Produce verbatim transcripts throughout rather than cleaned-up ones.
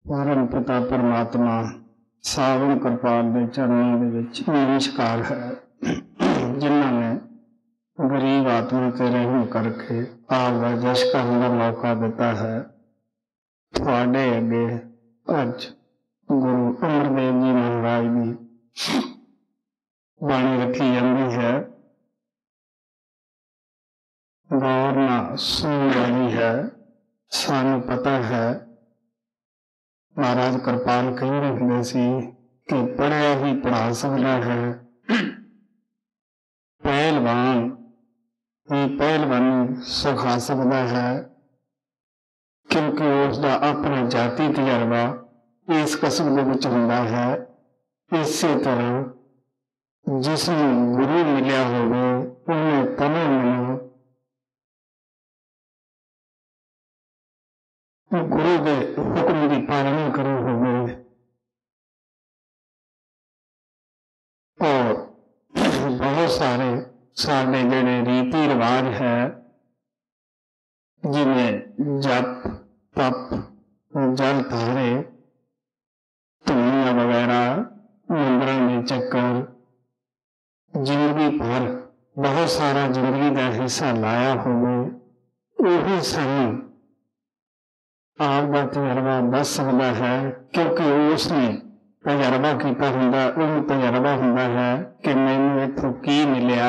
परम पिता परमात्मा सावन कृपाल के चरणों के विच नमस्कार है, जिन्होंने ने गरीब आत्मा ते रहम करके आपका जश करने का मौका दिता है। थोड़े अगे अज गुरु अमरदेव जी महाराज की बाणी रखी जाती है, गौर ना सुन वाली है। सानू पता है महाराज कृपाल कहते होंगे सी कि पढ़िया ही पढ़ा सकता है, पहलवान ही पहलवानी सिखा सकता है, क्योंकि उसका अपना जाति तजर्बा इस कसम के विच हुंदा है। इसी तरह जिसनूं गुरु मिलिया होवे उन्हें तनो मनो गुरु के हुक्म की पालना करो होवे और बहुत सारे सारे जेड़े रीति रिवाज है, जिन्हें जप तप जल धारे धुनिया वगैरह मंदिरों में चक्कर जिंदगी भर बहुत सारा जिंदगी का हिस्सा लाया होवे, वही सानू आपका तजर्बा दस सकता है, क्योंकि उसने तजर्बा किया हुंदा, उन्हें तजर्बा हुंदा है कि मैनू इत्थों की मिलिया,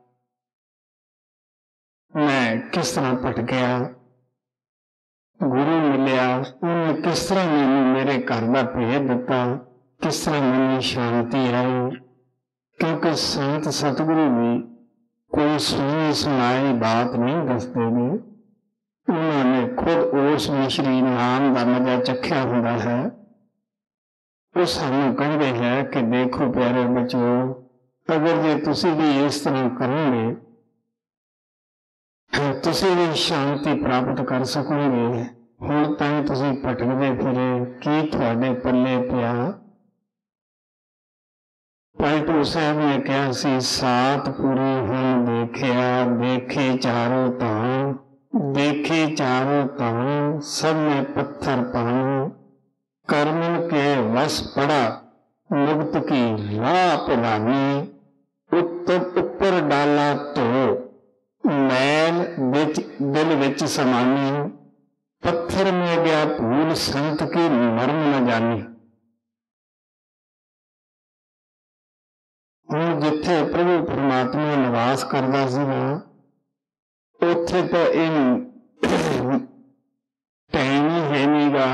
मैं किस तरह भटकिया, गुरु मिलिया उन्हें किस तरह मैनू मेरे घर का भेद दिता, किस तरह मैनू शांति आई। क्योंकि संत सतगुरु भी कोई सुनी सुनाई बात नहीं दसते ने, उन्होंने खुद उस मिश्री नाम का मजा चखिया हुंदा है। वो सानू कहते हैं कि देखो प्यारे बच्चों, अगर जे तुसी भी इस तरह करोगे तुसी भी शांति प्राप्त कर सकोगे। हुण ताईं तुसी भटकदे फिरे, की तुहाडे पल्ले पिया। पलटू साहब ने कहा सी, सात पूरी हुण देखिया, देखे चारों धाम, देखे चारों धाम, सब में पत्थर पानी, कर्मन के वश पड़ा मुक्त की राह पुरानी, उत्तर ऊपर डाला तो मैल विच दिल विच समानी, पत्थर में गया भूल संत की मर्म न जानी। हुण जिथे प्रभु परमात्मा निवास करदा सीगा उत्थे तो इन टाइम ही है नहीं गा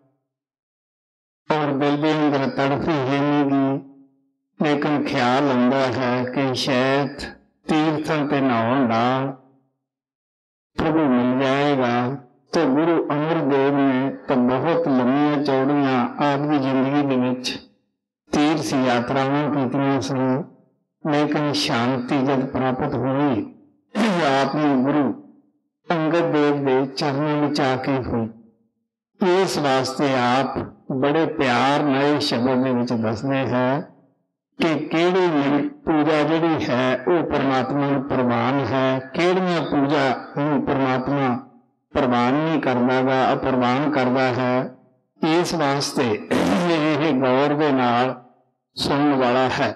और दिल के अंदर तड़फ ही है नहीं गी, लेकिन ख्याल आंदा है कि शायद तीर्थों ते नहाउण नाल प्रभु मिल जाएगा। तो गुरु अमरदेव ने तो बहुत लंबियां चौड़ियां आपकी जिंदगी दे विच तीर्थ यात्रावां कीतियां सन, लेकिन शांति जब प्राप्त हुई आपने गुरु अंगद देव के चरणों में आके हुई। इस वास्ते आप बड़े प्यार नए शब्द के विच दसदे हैं कि केड़ी पूजा जिहड़ी है वो परमात्मा नूं प्रवान है, केड़ियां पूजा नूं परमात्मा प्रवान नहीं करदा गा, अप्रवान करदा है। इस वास्ते यह गौर दे नाल सुनने वाला है।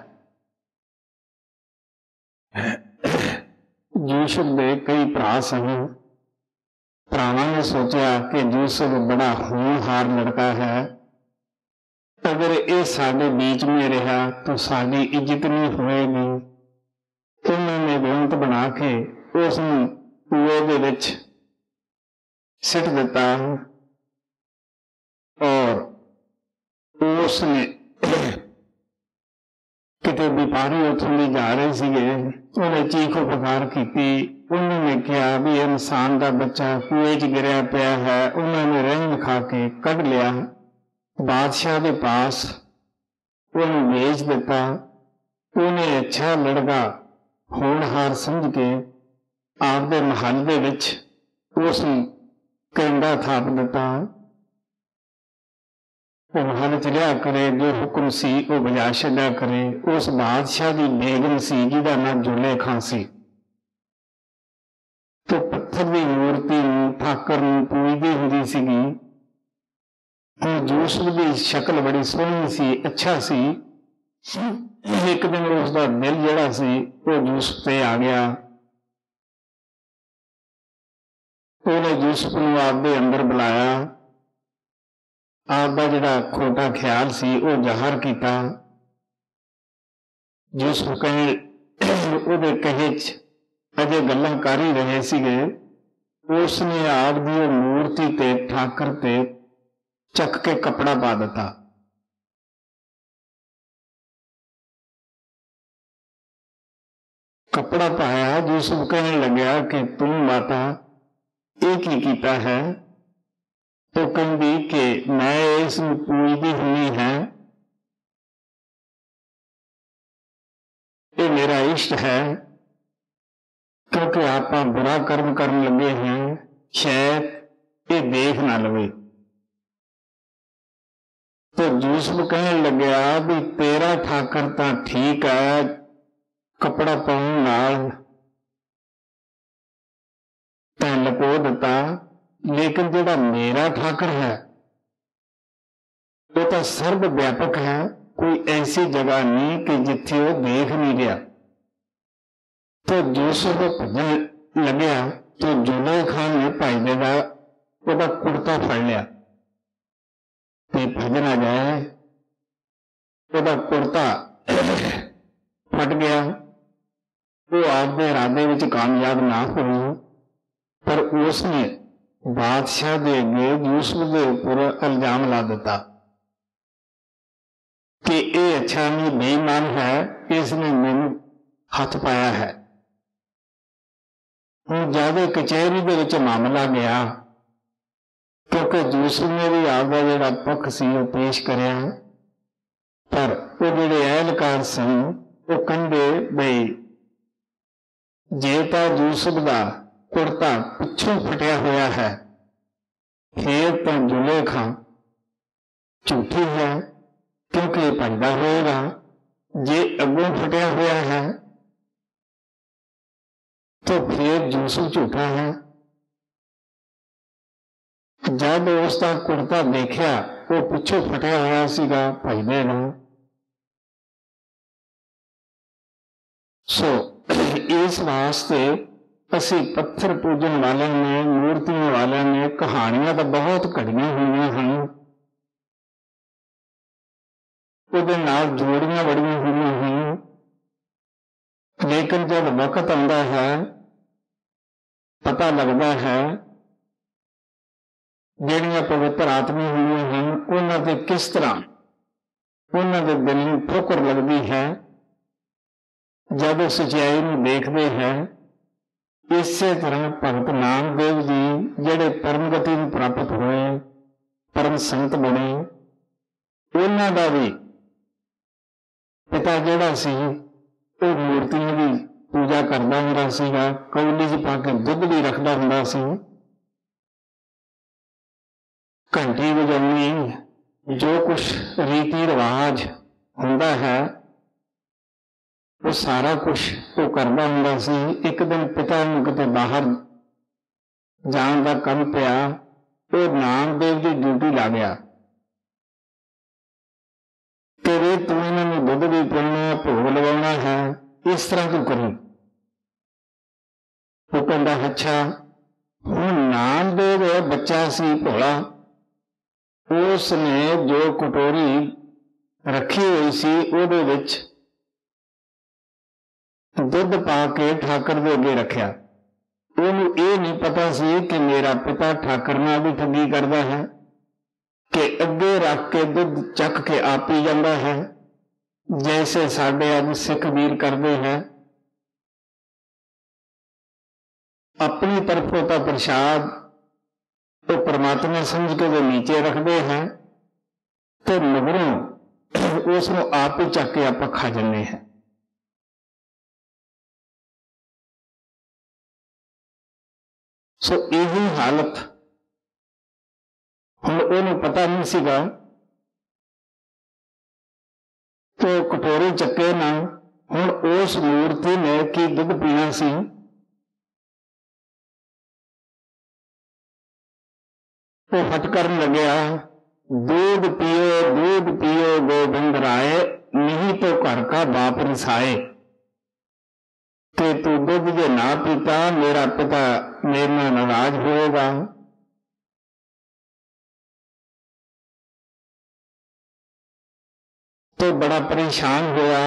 यूसुफ दे कई भरा सन, भरावां ने सोचा कि यूसुफ बड़ा होनहार लड़का है, अगर ये साडे बीच में रहा तो साडी इज्जत नहीं होएगी। उन्होंने बेअंत बना के उस कुएं दे विच सिट दिता और उसने किते व्यापारी उत्थों भी जा रहे सीगे, उन्हें चीखो पुकार की। उन्होंने कहा भी इंसान का बच्चा कुएं च गिरया पिया है, उन्होंने रंग खा के कढ़ लिया, बादशाह के पास उन्हें भेज दिता। उन्हें अच्छा लड़का होनहार समझ के आपके महल के विच उस कंडा थाप दिता। महल च लिया करे, जो हुक्म सी वो बजा छड्या करे। उस बादशाह की बेगम सी जिहदा नाम जुलेखा सी, तो पत्थर की मूर्ति ठाकर पूजदी हुंदी सीगी। यूसुफ की शक्ल बड़ी सोहनी सी, अच्छा सी। एक दिन उसका दिल जिहड़ा सी वो यूसुफ ते आ गया। उन्हें यूसुफ नूं आपदे अंदर बुलाया, आपदा जिहड़ा खोटा ख्याल सी वो जाहिर किया। यूसुफ कहे उहदे कहे च अजे गल्लां कर ही रहे सीगे, उसने आपदी मूर्ति ते ठाकर ते चक के कपड़ा पा दिता। कपड़ा पाया। यूसुफ कहने लग्या कि तू माता ये की कीता है? तो कहती कि मैं इस पूजदी हुई है, ये मेरा इष्ट है, क्योंकि आप बुरा कर्म करने लगे हैं, शायद ये देख ना लवे। तो यूसुफ कहने लग्या भी तेरा ठाकर तो ठीक है, कपड़ा पाउण नाल तैं लको दिता, लेकिन जिहड़ा मेरा ठाकर है वो तो सर्व व्यापक है, कोई ऐसी जगह नहीं कि जिथे वो देख नहीं रहा। तो यूसुफ भजन लग्या तो जुलेखा ने भाईजे का वह कुर्ता फड़ लिया ते भजन आ जाए, वह कुर्ता फट गया। वो आपके इरादे में कामयाब ना हो, पर उसने बादशाह के अगे यूसुफ के ऊपर इल्जाम ला दिता कि ये अच्छा नहीं, बेईमान है, इसने मैनू हथ पाया है। हम ज्यादा कचहरी के विच मामला गया, क्योंकि यूसुफ ने भी आपका जिहड़ा पक्ष सी वो पेश करिया, पर वो जिहड़े एहलकार सन वो कहंदे बई जे तां यूसुफ का कुर्ता पिछों फटिया होया है, फिर तो जुलेखा झूठी है, क्योंकि भजदा होएगा। जे अगों फटिया होया है तो फिर यूसुफ झूठा है। जब उसका कुर्ता देखा वो पिछों फटिया होया सीगा भजदे नाल। सो इस वास्ते असी पत्थर पूजन वाले ने, मूर्तियों वाले ने कहानियां तो बहुत घड़ियां हुई हैं, उहदे नाल जोड़ियां बड़ियां हुई हैं, लेकिन जब वक्त आता है पता लगता है जिहड़ियां पवित्र आत्मा हुई हैं उन्हां ते किस तरह उन्हां दे दिल नूं ठोकर लगती है जब सच्चाई नूं देखते हैं। इसे तरह भगत नामदेव जी जिहड़े परमगति नूं प्राप्त होए, परम संत बने, उन्हां दा भी पिता जिहड़ा सी वो मूर्तियों की पूजा करता हुंदा सीगा, कौली च पा के दुध भी रखता हुंदा सी, घंटी बजाउणी, जो कुछ रीति रिवाज हुंदा है वो सारा कुछ वो करता हुंदा सी। एक दिन पिता नूं किते बाहर जाण दा काम पिया, वो नामदेव की ड्यूटी ला गया कि वे तू इन्हां नूं दुध भी पिलाउणा, भोग लवाउणा है, इस तरह तू करी। वो कहता अच्छा, हुण नामदेव बच्चा सी भोला, उसने जो कटोरी रखी हुई सी उहदे विच दुध पा के ठाकर दे अगे रखिया। उन्होंने ये नहीं पता सी कि मेरा पिता ठाकर नाल भी ठगी करता है, कि अगे रख के दुध चक के आप पी जाता है, जैसे साडे अज सिख वीर करते हैं। अपनी तरफों का प्रसाद तो परमात्मा समझ के वो नीचे रखते हैं, तो मगरों उसको आप ही चक के आप खा जाते हैं। सो यही हालत हुण उन्होंने पता नहीं सीगा, तो कटोरी चक्के ना हुण उस मूर्ति ने की दुध पीना सी। वो हट करन लग्या, दूध पियो दूध पियो गोविंद राय, नहीं तो घर का बाप रिसाए। कि तू दूध जो ना पीता मेरा पिता मेरे नाल नाराज होगा। तो बड़ा परेशान हुआ।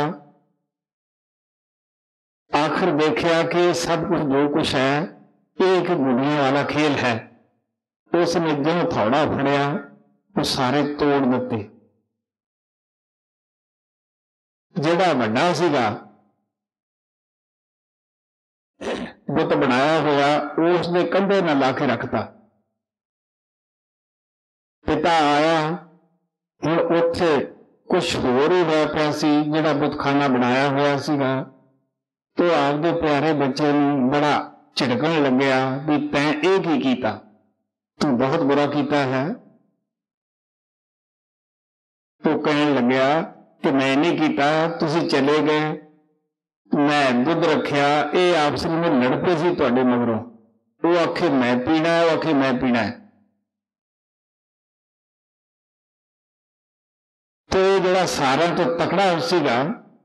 आखिर देखा कि सब कुछ जो कुछ है एक गुड़ियों वाला खेल है। उसने जो थोड़ा फड़िया वो सारे तोड़ दिते। जिहड़ा वड्डा सीगा बुत बनाया हुआ उसने कंधे न ला के रखता। पिता आया, हुण उत्थे कुछ होर ही होया पिया सी। जिहड़ा बुतखाना बनाया हुआ सीगा तो आपदे प्यारे बच्चे नूं बड़ा झिड़कण लग्या भी तैं इह की कीता, तू बहुत बुरा कीता है। तो कहण लग्या कि मैं नहीं कीता, तुसीं चले गए, मैं दुध रखिया, ये आपस में लड़ पे सी तुहाडे मगरों। वो आखे मैं पीना है, वो आखे मैं पीना है। तो ये जिहड़ा सारिਆਂ तो तकड़ा सीगा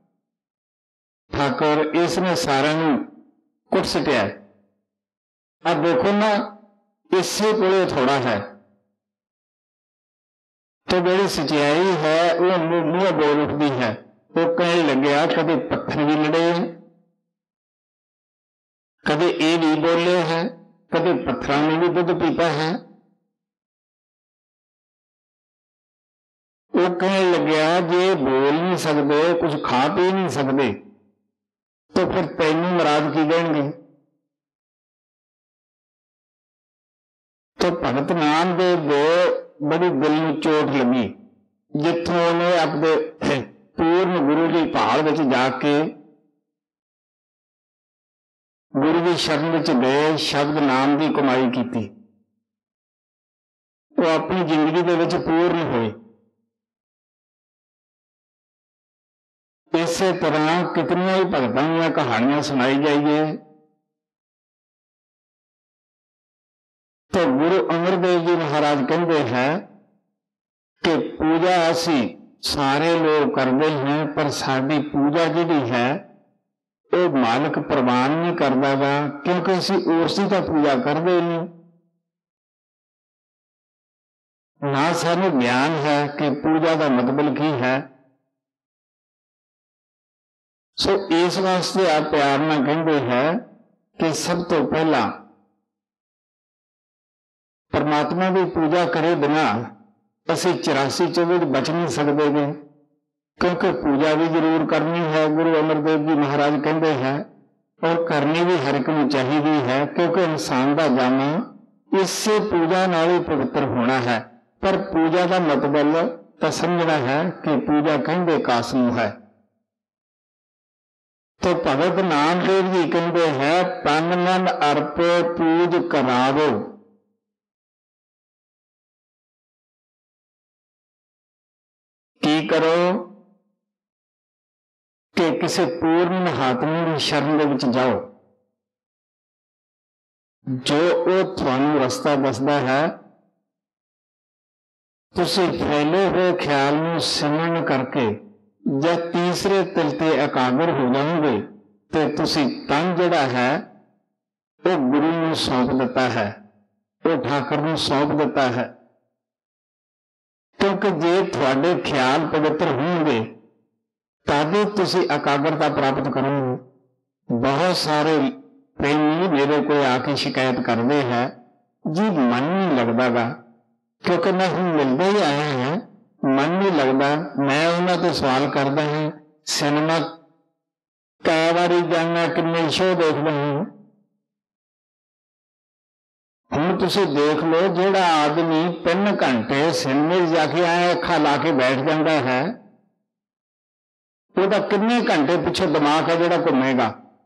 ठाकुर, इसने सारिਆਂ नूं कुट सटिया। अब देखो ना, इसे कोले थोड़ा है। तो जिहड़ी सच्चाई है वो मूंह बोल उठदी है। वो कहने लग्या कदे पत्थर भी लड़े हैं, कदे ये भी बोले हैं, कदे पत्थरों ने भी दुध पीता है। वो कहने लग्या जे बोल नहीं सकते, कुछ खा पी नहीं सकते, तो फिर तैनूं नाराज की देणगे। तो भगत नामदेव दे बड़ी दिल में चोट लगी, जिथों उन्हें अपने पूर्ण गुरु की भाल विच जाके गुरु की शरण विच गए, शब्द नाम की कमाई की। वो अपनी जिंदगी दे विच पूर्ण होए। इसे तरह कितनियां ही भगतां दीयां कहानियां सुनाई जाइए। तो गुरु अमरदेव जी महाराज कहते हैं कि पूजा असी सारे लोग करते हैं, पर साडी पूजा जिहड़ी है वो मालिक प्रवान नहीं करता गा, क्योंकि असी उसकी तो पूजा करते नहीं। ना सानू ज्ञान है कि पूजा का मतलब की है। सो इस वास्ते आप प्यार नाल कहते हैं कि सब तो पहला परमात्मा की पूजा करे बिना असी चौरासी चौबीस बच नहीं सकते गे, क्योंकि पूजा भी जरूर करनी है। गुरु अमरदेव जी महाराज कहते हैं, और करनी भी हर एक नूं चाहिदी है, क्योंकि इंसान का जन्म इससे पूजा नाल ही पवित्र होना है। पर पूजा का मतलब तो समझना है कि पूजा कहते कास नूं है। तो भगत नामदेव जी कहते हैं, तन मन अर्पो पूज करावो। की करो कि किसी पूर्ण महात्मा की शरण दे विच जाओ, जो वो तुहानू रास्ता दसदा है। तुसी फैले हुए ख्याल नूं सिमरन करके जब तीसरे तिल ते एकाग्र हो जाओगे तो तुसी तन जिहड़ा है वो गुरु नूं सौंप दिता है, वो ठाकुर नूं सौंप दिता है। क्योंकि जे तुहाडे ख्याल पवित्र होंगे ताकि तुसी एकाग्रता प्राप्त करोगे। बहुत सारे प्रेमी मेरे को आके शिकायत करते हैं, जी मन नहीं लगता गा, क्योंकि मैं हम मिलते ही आए हैं, मन नहीं लगता। मैं उन्होंने सवाल करता है, सिनेमा कई बारी जाना, किन्ने शो देखते हैं। हम तुसी देख लो, जिहड़ा आदमी तीन घंटे सिनेमे जाके आए अखा ला के बैठ जाता है, वह किन्ने घंटे पिछे दिमाग है जिहड़ा घूमेगा।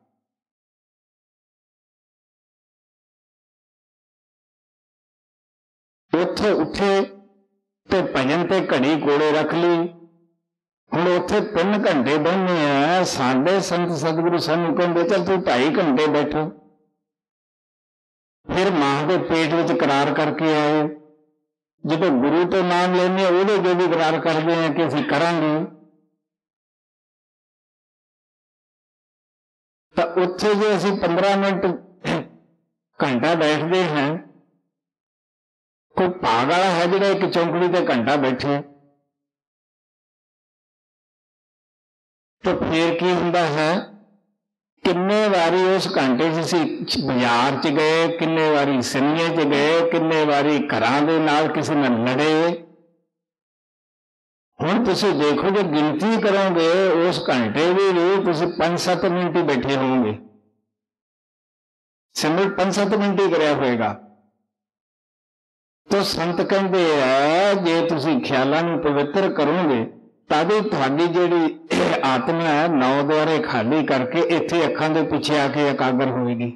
उथे उठे ते भजन ते घड़ी कोले रख ली। हुण उथे तीन घंटे बहने हैं, साडे संत सतगुरु सानू कहंदे चल तू ढाई घंटे बैठो। फिर मां के पेट विच करार करके आए जो गुरु तो नाम लेने वो जो भी इकरार करते हैं कि असीं करांगे, तो उत्थे जो असीं पंद्रह मिनट घंटा बैठते हैं, कोई भाग वाला है जो एक चौंकड़ी ते घंटा बैठे, तो फिर की हुंदा है, किन्ने वारी उस घंटे च असीं बाजार च गए, किन्ने वारी सिनेमे च गए, किन्ने वारी घरां दे नाल किसी नाल लड़े। हुण तुसीं देखो जो गिनती करोगे उस घंटे भी तुसीं पांच सत्त मिनट ही बैठे होंगे, सिमरन पांच सत्त मिनट ही करया होएगा। तो संत कहते हैं जे तुसीं ख्यालां नूं पवित्र करोगे तादी तुहाडी जिहड़ी आत्मा है नौ द्वारे खाली करके इत्थे अखां दे पिछे आके एकाग्र होएगी।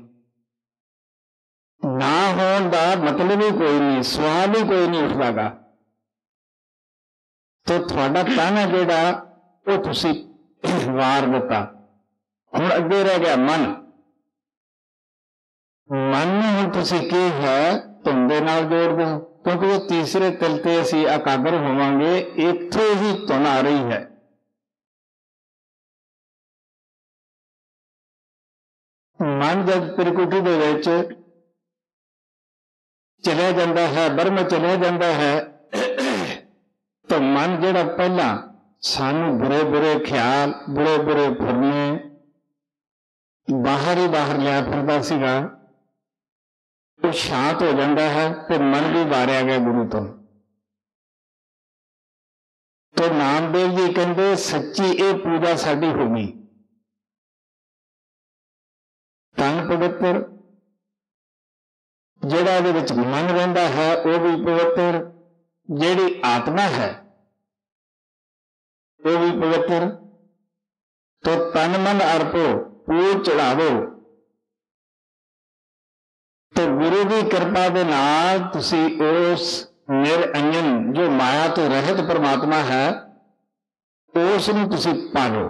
ना होण दा मतलब ही कोई नहीं, सवाल ही कोई नहीं उठदागा। तो तुहाडा ताना जिहड़ा वो तुसीं वार दिता। हुण अगे रह गया मन। मन नूं हुण तुसीं की है धुन दे नाल जोड़ दो, क्योंकि वो तीसरे तिल ते असीं एकाग्र होवांगे, इत्थे ही धुन आ रही है। मन जब त्रिकुटी दे विच चलिया जांदा है, ब्रह्म चलिया जांदा है, तो मन जिहड़ा पहला सानू बुरे बुरे ख्याल, बुरे बुरे फुरने बाहर ही बाहर लिया फिरदा सीगा, वो शांत हो जाता है, तो मन भी वारिया गया गुरु तो। तो नामदेव जी कहते सच्ची ये पूजा साडी होगी, तन पवित्र, जिहड़ा इहदे विच मन रहिंदा है वो भी पवित्र, जिहड़ी आत्मा है वो भी पवित्र। तो तन मन अर्पो, पूज चढ़ावो, तो गुरु की कृपा दे नाल तुसी उस निरंजन जो माया तो रहित परमात्मा है उस नूं तुसी पालो।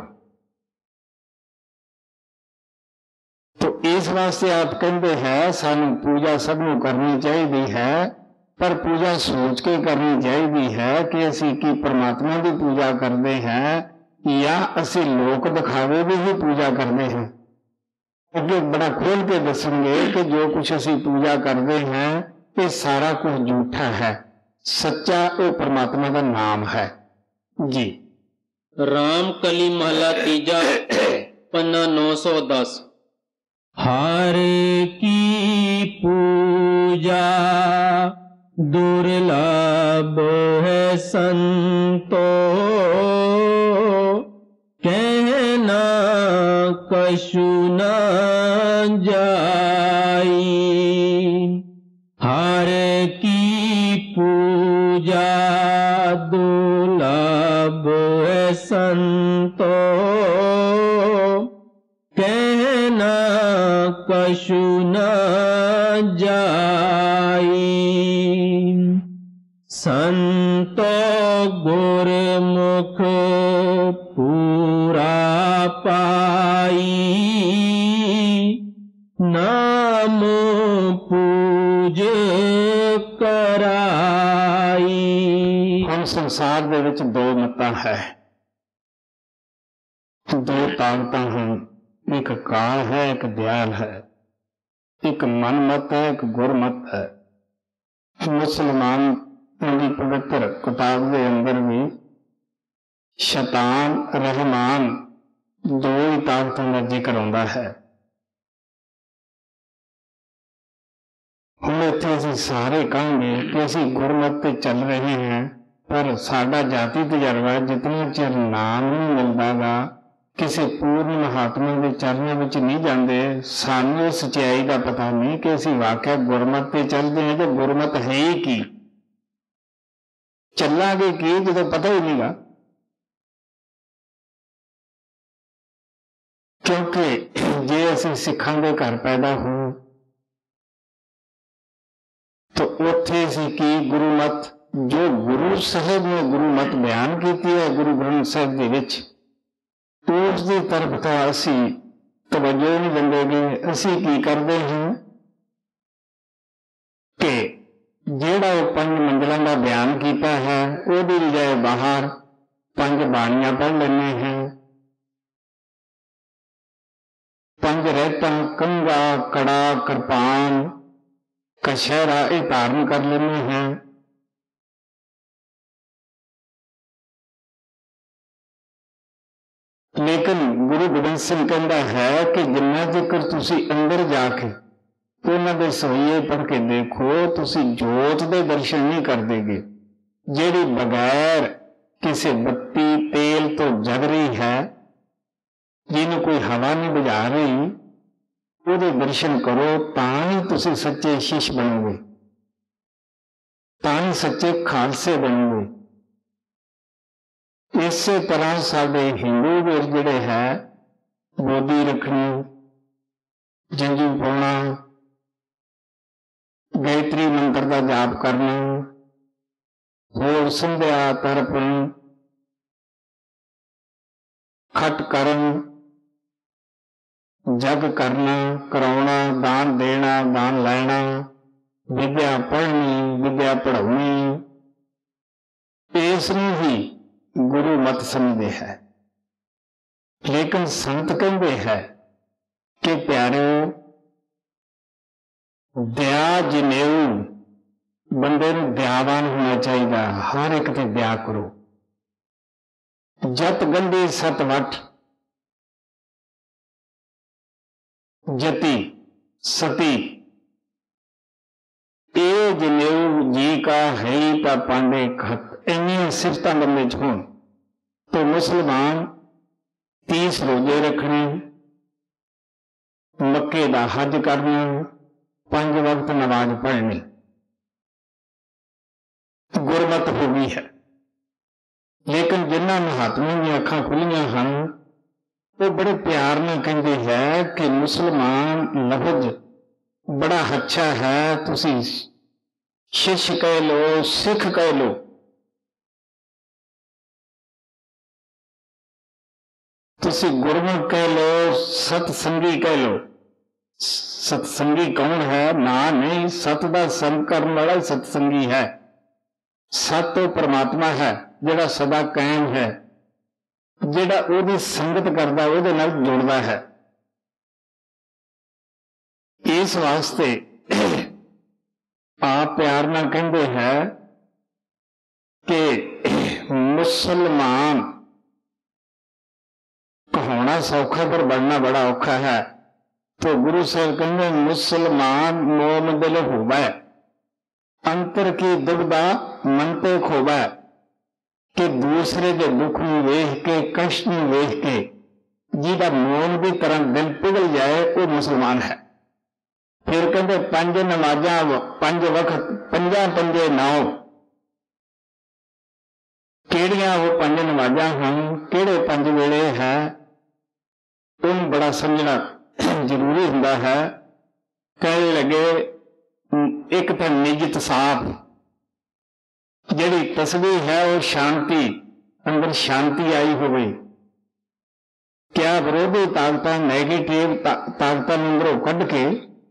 तो इस वास्ते आप कहते हैं सानू पूजा सबनों करनी चाहिए है, पर पूजा सोच के करनी चाहिए है कि असी की परमात्मा की पूजा करते हैं या असी लोक दिखावे की ही पूजा करते हैं। अगे बड़ा खोल के दसेंगे कि जो कुछ असी पूजा करते हैं ये सारा कुछ झूठा है, सच्चा वो परमात्मा का नाम है जी। राम कली महला तीजा पन्ना नौ सौ दस। हर की पूजा दुर्लभ है संतो, कहना कछु न जाई। हर की पूजा दुर्लभ है संतो, कहना कछु न जाई। संतो गुरमुख पूरा पाई, नाम पूज कराई। हम संसार दे विच दो मतां है, दो ताकतां हैं, एक काल है एक दयाल है, एक मन मत है एक गुरमत है। मुसलमान की पवित्र किताब के अंदर भी शैतान रहमान दो ही ताकतों का जिक्र होता है। हम इत्थे असीं सारे कहेंगे कि असीं गुरमत ते चल रहे हैं, पर साडा जाति तजर्बा जितना चिर नाम नहीं मिलता गा, किसी पूर्ण महात्मा के चरणों में नहीं जाते, सानू सच्चाई का पता नहीं कि असीं वाकई गुरमत ते चलते हैं। तो गुरमत है ही की, चलांगे की जो पता ही नहीं गा। क्योंकि जे असीं सिखां दे घर पैदा हो तो उत्थे असीं की गुरुमत, जो गुरु साहिब ने गुरुमत बयान की है गुरु ग्रंथ साहिब दे विच, उस दी तरफ तो असीं तवज्जो नहीं देंगे। असीं की करते हैं कि ਜਿਹੜਾ ਉਹ ਪੰਜ ਮੰਜ਼ਲਾਂ ਦਾ ਬਿਆਨ ਕੀਤਾ ਹੈ ਉਹਦੀ ਬਜਾਏ ਬਾਹਰ ਪੰਜ ਬਾਣੀਆਂ ਪੜ੍ਹ ਲੈਂਦੇ ਹਾਂ। ਪੰਜ ਰਹਿਤਾਂ ਕੰਘਾ, ਕੜਾ, ਕਿਰਪਾਨ, ਕਛਹਿਰਾ ਇਹ ਧਾਰਨ ਕਰ ਲੈਂਦੇ ਹਾਂ। ਲੇਕਿਨ ਗੁਰੂ ਗੋਬਿੰਦ ਸਿੰਘ ਕਹਿੰਦਾ ਹੈ ਕਿ ਜਿੰਨਾ ਚਿਰ ਤੁਸੀਂ ਅੰਦਰ ਜਾ ਕੇ ਉਹਨਾਂ ਦੇ ਸਵਈਏ ਪੜ੍ਹ ਕੇ ਦੇਖੋ, ਤੁਸੀਂ ਜੋਤ ਦੇ ਦਰਸ਼ਨ ਨਹੀਂ ਕਰਦੇਗੇ, ਜਿਹੜੀ ਬਗੈਰ ਕਿਸੇ ਬੱਤੀ ਤੇਲ ਤੋਂ ਜਗ ਰਹੀ ਹੈ, ਜਿਹਨੂੰ ਕੋਈ ਹਵਾ ਨਹੀਂ ਬੁਝਾ ਰਹੀ, ਉਹਦੇ ਦਰਸ਼ਨ ਕਰੋ ਤਾਂ ਹੀ ਤੁਸੀਂ ਸੱਚੇ ਸ਼ਿਸ਼ ਬਣੋਗੇ, ਤਾਂ ਹੀ ਸੱਚੇ ਖਾਲਸੇ ਬਣੋਗੇ। ਇਸੇ ਤਰ੍ਹਾਂ ਸਾਡੇ ਹਿੰਦੂ ਵੀਰ ਜਿਹੜੇ ਹੈ ਬੋਧੀ ਰੱਖਣੀ, ਜੰਝੂ ਪਾਉਣਾ, ਗਾਇਤਰੀ ਮੰਤਰ ਦਾ ਜਾਪ ਕਰਨਾ, ਹੋਰ ਸੰਧਿਆ ਤਰਪਣ, ਖਟ ਕਰਨ, ਜਗ ਕਰਨਾ, ਕਰਾਉਣਾ, ਦਾਨ ਦੇਣਾ, ਦਾਨ ਲੈਣਾ, ਵਿਦਿਆ ਪੜ੍ਹਨੀ, ਵਿਦਿਆ ਪੜ੍ਹਾਉਣੀ, ਇਸ ਨੂੰ ਹੀ ਗੁਰੂ ਮਤ ਸਮਝਦੇ ਹੈ। ਲੇਕਿਨ ਸੰਤ ਕਹਿੰਦੇ ਹੈ ਕਿ ਪਿਆਰਿਓ, ਦਇਆ ਜਨੇਊ, ਬੰਦੇ ਨੂੰ ਦਇਆਵਾਨ ਹੋਣਾ ਚਾਹੀਦਾ, ਹਰ ਇੱਕ ਤੇ ਦਇਆ ਕਰੋ। ਜਤ ਗੰਢੀ ਸਤ ਵਟ, ਜਤੀ ਸਤੀ, ਇਹ ਜਨੇਊ ਜੀ ਕਾ ਹੈ ਤਾਂ ਪਾਂਡੇ ਖਤ। ਇੰਨੀਆਂ ਸਿਫਤਾਂ ਬੰਦੇ ਚ ਹੋਣ तो मुसलमान तीस रोजे रखने, मक्के दा हज करना, पंज वक्त नमाज पढ़नी, गुरमत हो गई है। लेकिन जिन्हां महात्मा दी अखां खुलियां हन वो बड़े प्यार नाल कहंदे है कि मुसलमान लफज बड़ा अच्छा है, तुसी शिश कह लो, सिख कह लो, तुसी गुरमुख कह लो, सतसंगी कह लो। सतसंगी कौन है? ना नहीं, सत दा संग करने वाला ही सतसंगी है। सत तो परमात्मा है जिहड़ा सदा कायम है, जिहड़ा ओहदी संगत करदा, ओहदे नाल जुड़दा है। इस वास्ते आप प्यार नाल कहंदे है कि मुसलमान कहाना सौखा पर बनना बड़ा औखा है। तो गुरु साहब कहते मुसलमान मोम दिल होवै, अंतर की दुविधा मन ते खोवै, कि दूसरे के दुख नूं वेख के, कष्ट नूं वेख के जिहदा मोम की तरह दिल पिघल जाए वो मुसलमान है। फिर कहते पंज नमाजा, पंज वक्त, पंजा पंजे नौ, किहड़ियां वो पंज नमाजा हन, किहड़े पंज वेले है, उन्हें बड़ा समझना जरूरी हुंदा है। कहने लगे एक तो निजत साफ, जिहड़ी तस्वीर है वो शांति, अंदर शांति आई होवे, क्या विरोधी ताकत नैगेटिव ताकत अंदरों कढ़ के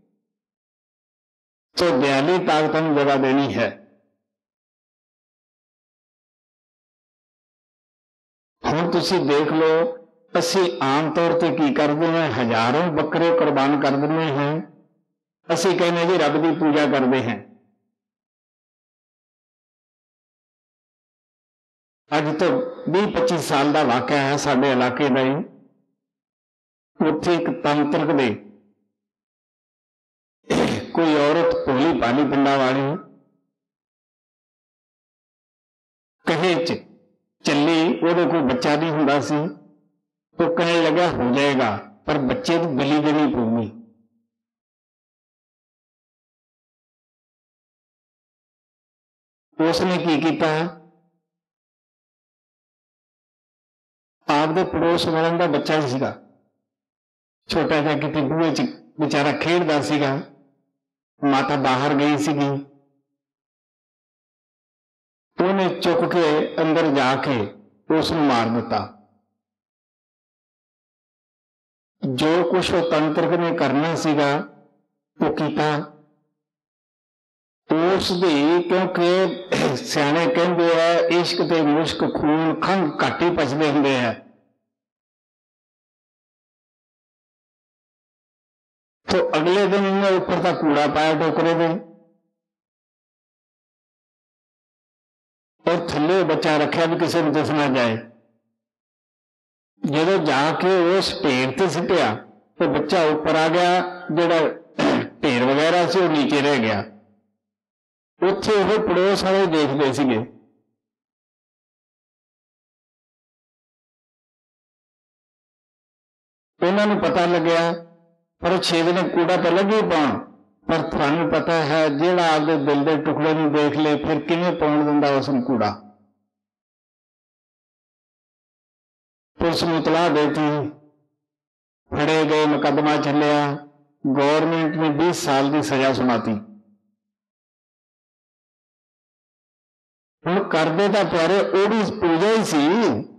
तो दयाली ताकत जगह देनी है। हुण तुसीं देख लो, असी आम तौर पर की करते हैं, हजारों बकरे कुर्बान कर देते हैं, असी कहने जी रब की पूजा करते हैं। अज तो बीस पच्चीस साल का वाकया है साडे इलाके का ही, उत्थे एक तंत्रक दे कोई औरत भोली भाली पिंडा वाली कहे च चली, ਉਹਦੇ कोई बच्चा नहीं हुंदा सी, तो कहने लगा हो जाएगा पर बच्चे तो बलि देनी पड़ेगी। उसने की किया, आपदे पड़ोस वालों का बच्चा सीगा, छोटा जा किते बूहे च बेचारा खेडदा सीगा, माता बाहर गई सीगी, उन्हें चुक के अंदर जाके उसनूं मार दिता। जो कुछ वो तंत्रक ने करना सीगा वो कीता, ਉਸ ਦੀ, ਕਿਉਂਕਿ ਸਿਆਣੇ ਕਹਿੰਦੇ ਆ ਇਸ਼ਕ ਤੇ ਮੁਸ਼ਕ ਖੂਨ ਖੰਘ ਘੱਟ ਹੀ ਪਚਦੇ ਹੁੰਦੇ ਆ। तो अगले दिन इन्हें ऊपर तक कूड़ा पाया टोकरे में और थल्ले बच्चा रखा भी किसी ने दस ना जाए। जो जाके उस ढेर से सिटिया तो बच्चा ऊपर आ गया, जोड़ा ढेर वगैरह से वो नीचे रह गया। उत्थे वो पड़ोस वाले देखते सीगे। उन्होंने पता लग्या पर छे दिन कूड़ा तो लगे पाउण, पर थानू पता है जिहड़ा आपदे दिल दे टुकड़े नूं देख ले फिर किवें पाउण दिंदा उस नूं कूड़ा। पुलिस नूं इतलाह देती, फड़े गए, मुकदमा चलिया, गौरमेंट ने बीस साल की सजा सुनाती। हुण करदे तां प्यारे ओहदी पूजा ही सी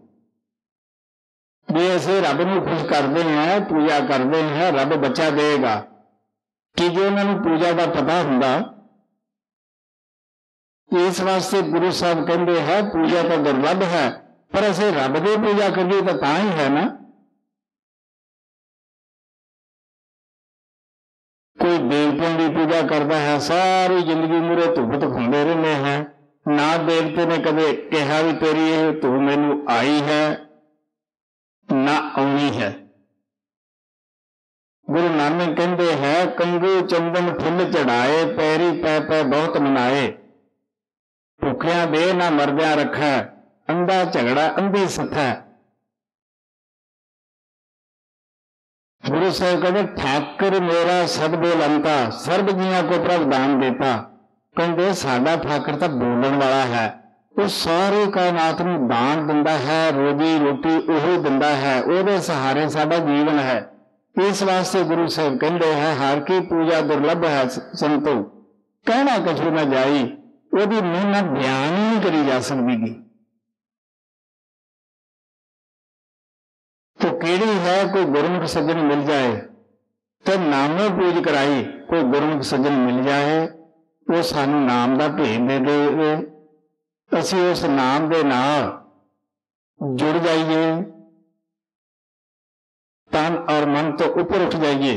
भी असीं रब नूं खुश करते हैं, पूजा करते हैं, रब बच्चा देगा। कि जो उन्होंने पूजा का पता हुंदा, इस वास्ते गुरु साहब कहते हैं पूजा तो दुर्लभ है, पर असीं रब की पूजा करिए तो तां ही है ना। कोई देवतियों की पूजा करता है, सारी जिंदगी मूरे धुप दिखाते रहते हैं, ना देवते ने कदे कहा भी तेरी ये धुप मैनू आई है ना आनी है। गुरु नानक कहते हैं कंगू चंदन फुल चढ़ाए, पैरी पै पै बहुत मनाए, भुखिया दे ना मरद्या रखै, अंधा झगड़ा अंधी सथै। गुरु साहब कहते ठाकर मेरा सब बोलंता, सर्व जिया को प्रभ दान देता। कहते साडा ठाकर तो बोलने वाला है, वो सारे कायनात नूं दान दिंदा है, रोजी रोटी ओही दिंदा है, ਉਹਦੇ सहारे साडा जीवन है। इस वास्ते गुरु साहब कहते हैं हर की पूजा दुर्लभ है संतो, कहना कछु न जाई, ਉਹਦੀ महिमा बयान ही नहीं करी जा सकती। तो केड़ी है कोई गुरमुख सज्जन मिल जाए तो नामों पूज कराई, कोई गुरमुख सज्जन मिल जाए वो सानू नाम का भेद दे दे, असीं उस नाम दे नाल जुड़ जाइए, तन और मन तो ऊपर उठ जाइए।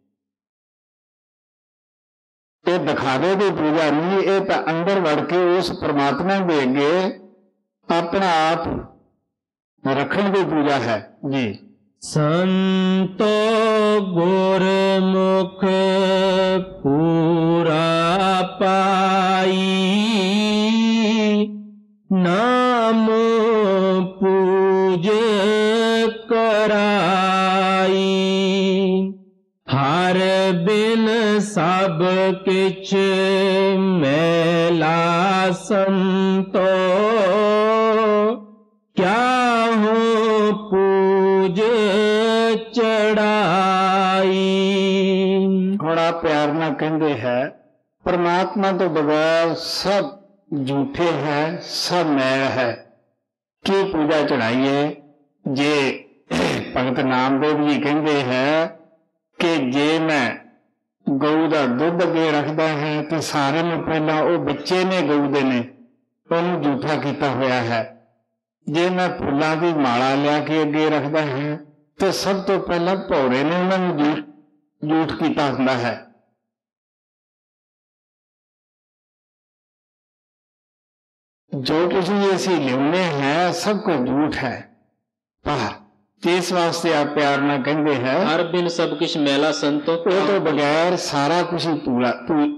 ये दिखावे की पूजा नहीं, ये तो अंदर वड़ के उस परमात्मा के अगे अपना आप रखने की पूजा है जी। संतो गुरमुख पूरा पाई, नाम पूज कराई। हर बिन सब किछ मैला संतो, क्या हो पूज चढ़ाई। थोड़ा प्यार ना कहते हैं परमात्मा तो बगैर सब झूठे हैं, सब मैल है, की पूजा चढ़ाइए। जे भगत नामदेव जी कहते हैं कि जे मैं गऊ का दुध अगे रखता है तो सारे में पहला वो बच्चे ने गऊ दे ने उन्होंने झूठा किया होया है। जे मैं फुलों की माला लिया के अगे रखता है तो सब तो पहला भौरे ने उन्होंने झूठ किया हुंदा है। जो कुछ भी असीं लियाउने हैं सब कुछ झूठ है। पर इस वास्ते आप प्यार ना कहते हैं हर बिन सब कुछ मैला संतो, वो तो बगैर सारा कुछ ही पूरा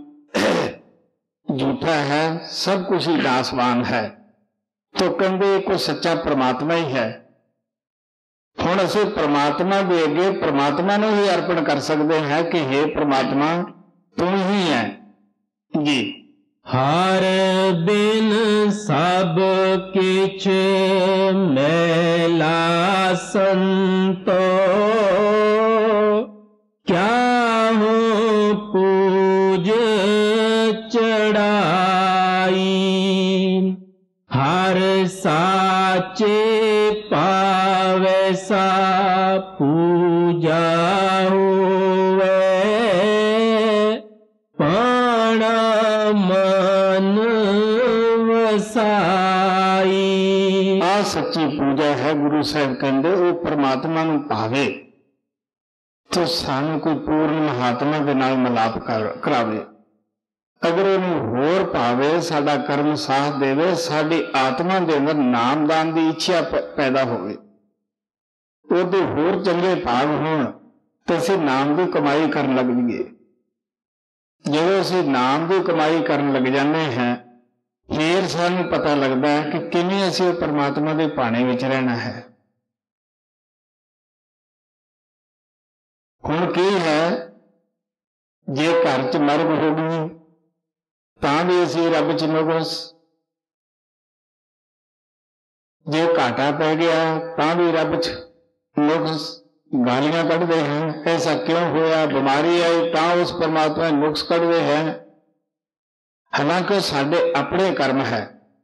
झूठा है, सब कुछ ही नासवान है। तो कहते कोई सच्चा परमात्मा ही है। हुण असीं परमात्मा दे अगे परमात्मा नूं ही अर्पण कर सकते हैं कि हे परमात्मा तुम ही है जी। हर बिन सब किछ मैला संतो, क्या हो पूज चढ़ाई। हर साचे पावे सा पूजा होवे, पाणा ਵਸਾਈ। ਆ ਸੱਚੀ ਪੂਜਾ ਹੈ। ਗੁਰੂ ਸਾਹਿਬ ਕਹਿੰਦੇ ਉਹ ਪਰਮਾਤਮਾ ਨੂੰ ਭਾਵੇ तो सानू कोई पूर्ण महात्मा के नाल मिलाप कर करावे। अगर उन्हें होर भावे, साडा कर्म साथ देवे, साडी आत्मा दे अंदर नामदान की इच्छा पैदा होवे, उहदे होर चंगे भाग होण ते असीं नाम की कमाई करन लग जाइए। जदों असीं नाम की कमाई करन लग जाते हैं, फिर सानू पता लगता है कि किवें असीं परमात्मा के भाणे विच रहना है। हुण की है, जे घर च मरग हो गई तां भी असीं रब च नुकस, जे घाटा पै गया तां भी रब च नुकस, गालियां कढ़दे हैं, ऐसा क्यों होया, बीमारी आई तां उस परमात्मा नुकस कढ़दे हैं, हालांकि साडे अपने कर्म है।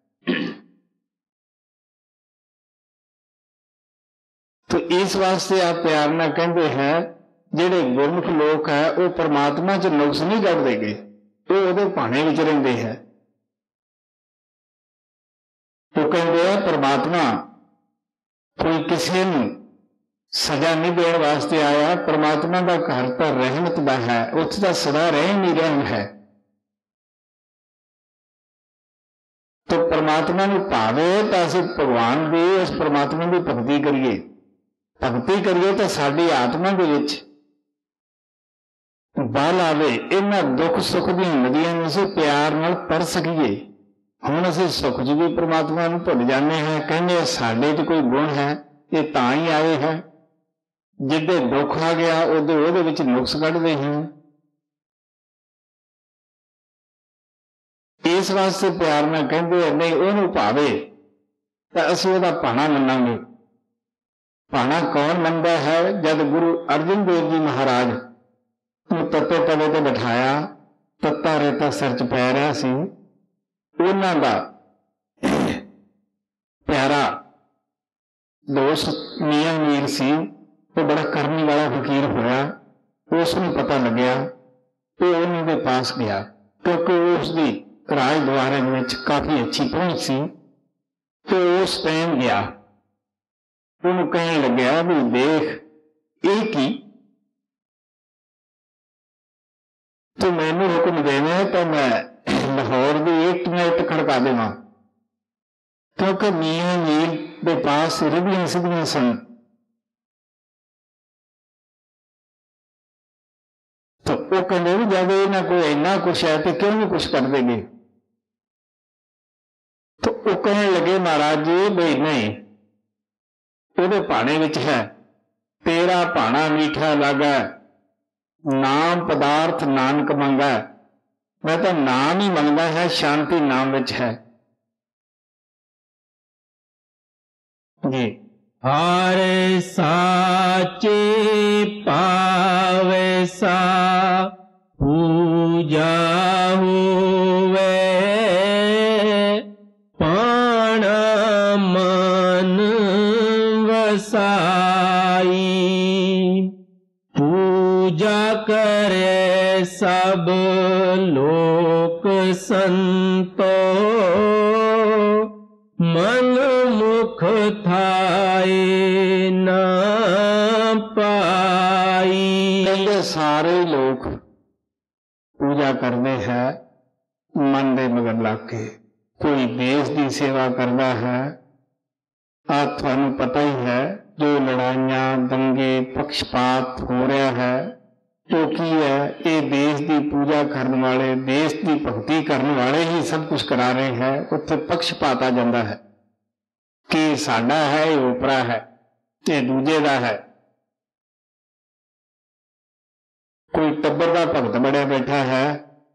तो इस वास्ते आप प्यार नाल कहंदे हैं ਜਿਹੜੇ ਗੁਰਮੁਖ ਲੋਕ ਹੈ ਉਹ परमात्मा च नुक्स नहीं कढ़दे गे, वो ਉਹਦੇ ਭਾਣੇ ਵਿੱਚ ਰਹਿੰਦੇ ਹੈ। ਉਹ ਕਹਿੰਦੇ ਆ परमात्मा कोई किसी ਨੂੰ सजा नहीं देने वास्ते आया, परमात्मा का घर तो रहमत का है, उत्थे तो सदा रहम ही रहम है। तो परमात्मा ਨੂੰ ਭਾਵੇ ਤਾਂ ਅਸੀਂ भगवान ਦੀ उस परमात्मा की भगती करिए, भगती करिए तो साडी आत्मा ਦੇ ਵਿੱਚ बल आवे, इन्हां दुख सुख दी नदियां नूं असीं प्यार नाल तर सकीए। हुण असीं सुख च भी परमात्मा नूं भुल जाने हैं, कहने साडे च कोई गुण है, ये तां ही आए हैं, जिद्दे दुख आ गया उदे उहदे विच नुक्स कढ़दे हैं। इस वास्ते प्यार नाल कहंदे नहीं उहनूं भावे तां असीं उहदा भाणा मन्नांगे। भाणा कौन मनदा है? जद गुरु अर्जन देव जी महाराज तत्तो तवे ते बिठाया, तत्ता रेता सिर च पै रहा सी, उन्हां दा प्यारा दोस्त मियां मीर सी, वो बड़ा करने वाला फकीर होया। उसनूं पता लग्या, वो उन्हां दे पास गया, क्योंकि उसदी राज द्वारे विच काफी अच्छी पहुंच सी। तो उस टाइम गया, उन्होंने कहने लग्या भी देख ये की, तो मैनू हुक्म देवे तो मैं लाहौर की एक मिनट खड़का देवां, क्योंकि मियां मीर के पास रिधियां सिद्धियां सन। तो वो कहते भी जब इन्हां कोई इन्ना कुछ है तो क्यों नहीं कुछ कर देंगे। तो वो कहने लगे महाराज जी बई नहीं, ਉਹਦੇ ਭਾਣੇ ਵਿੱਚ है तेरा भाणा मीठा लागा, नाम पदार्थ नानक मंगा, मैं तो नाम ही मंगदा है, शांति नाम विच है जी। हारे साचे पावे सा पूजा होवे, पाण मन वसाई, पूजा करे सब लोक संतो, मन मुख थाए न पाई। कहते सारे लोग पूजा करते हैं मन दे मगर लग के, कोई देश की सेवा करता है। आ थानू पता ही है जो लड़ाइयां दंगे पक्षपात हो रहा है, तो की है ये देश की पूजा करने वाले, देश की भक्ति करने वाले ही सब कुछ करा रहे हैं। उत्थे पक्षपात आ जाता है कि साडा है ये उपरा है, ये दूजे का है। कोई टब्बर का भगत बड़िया बैठा है,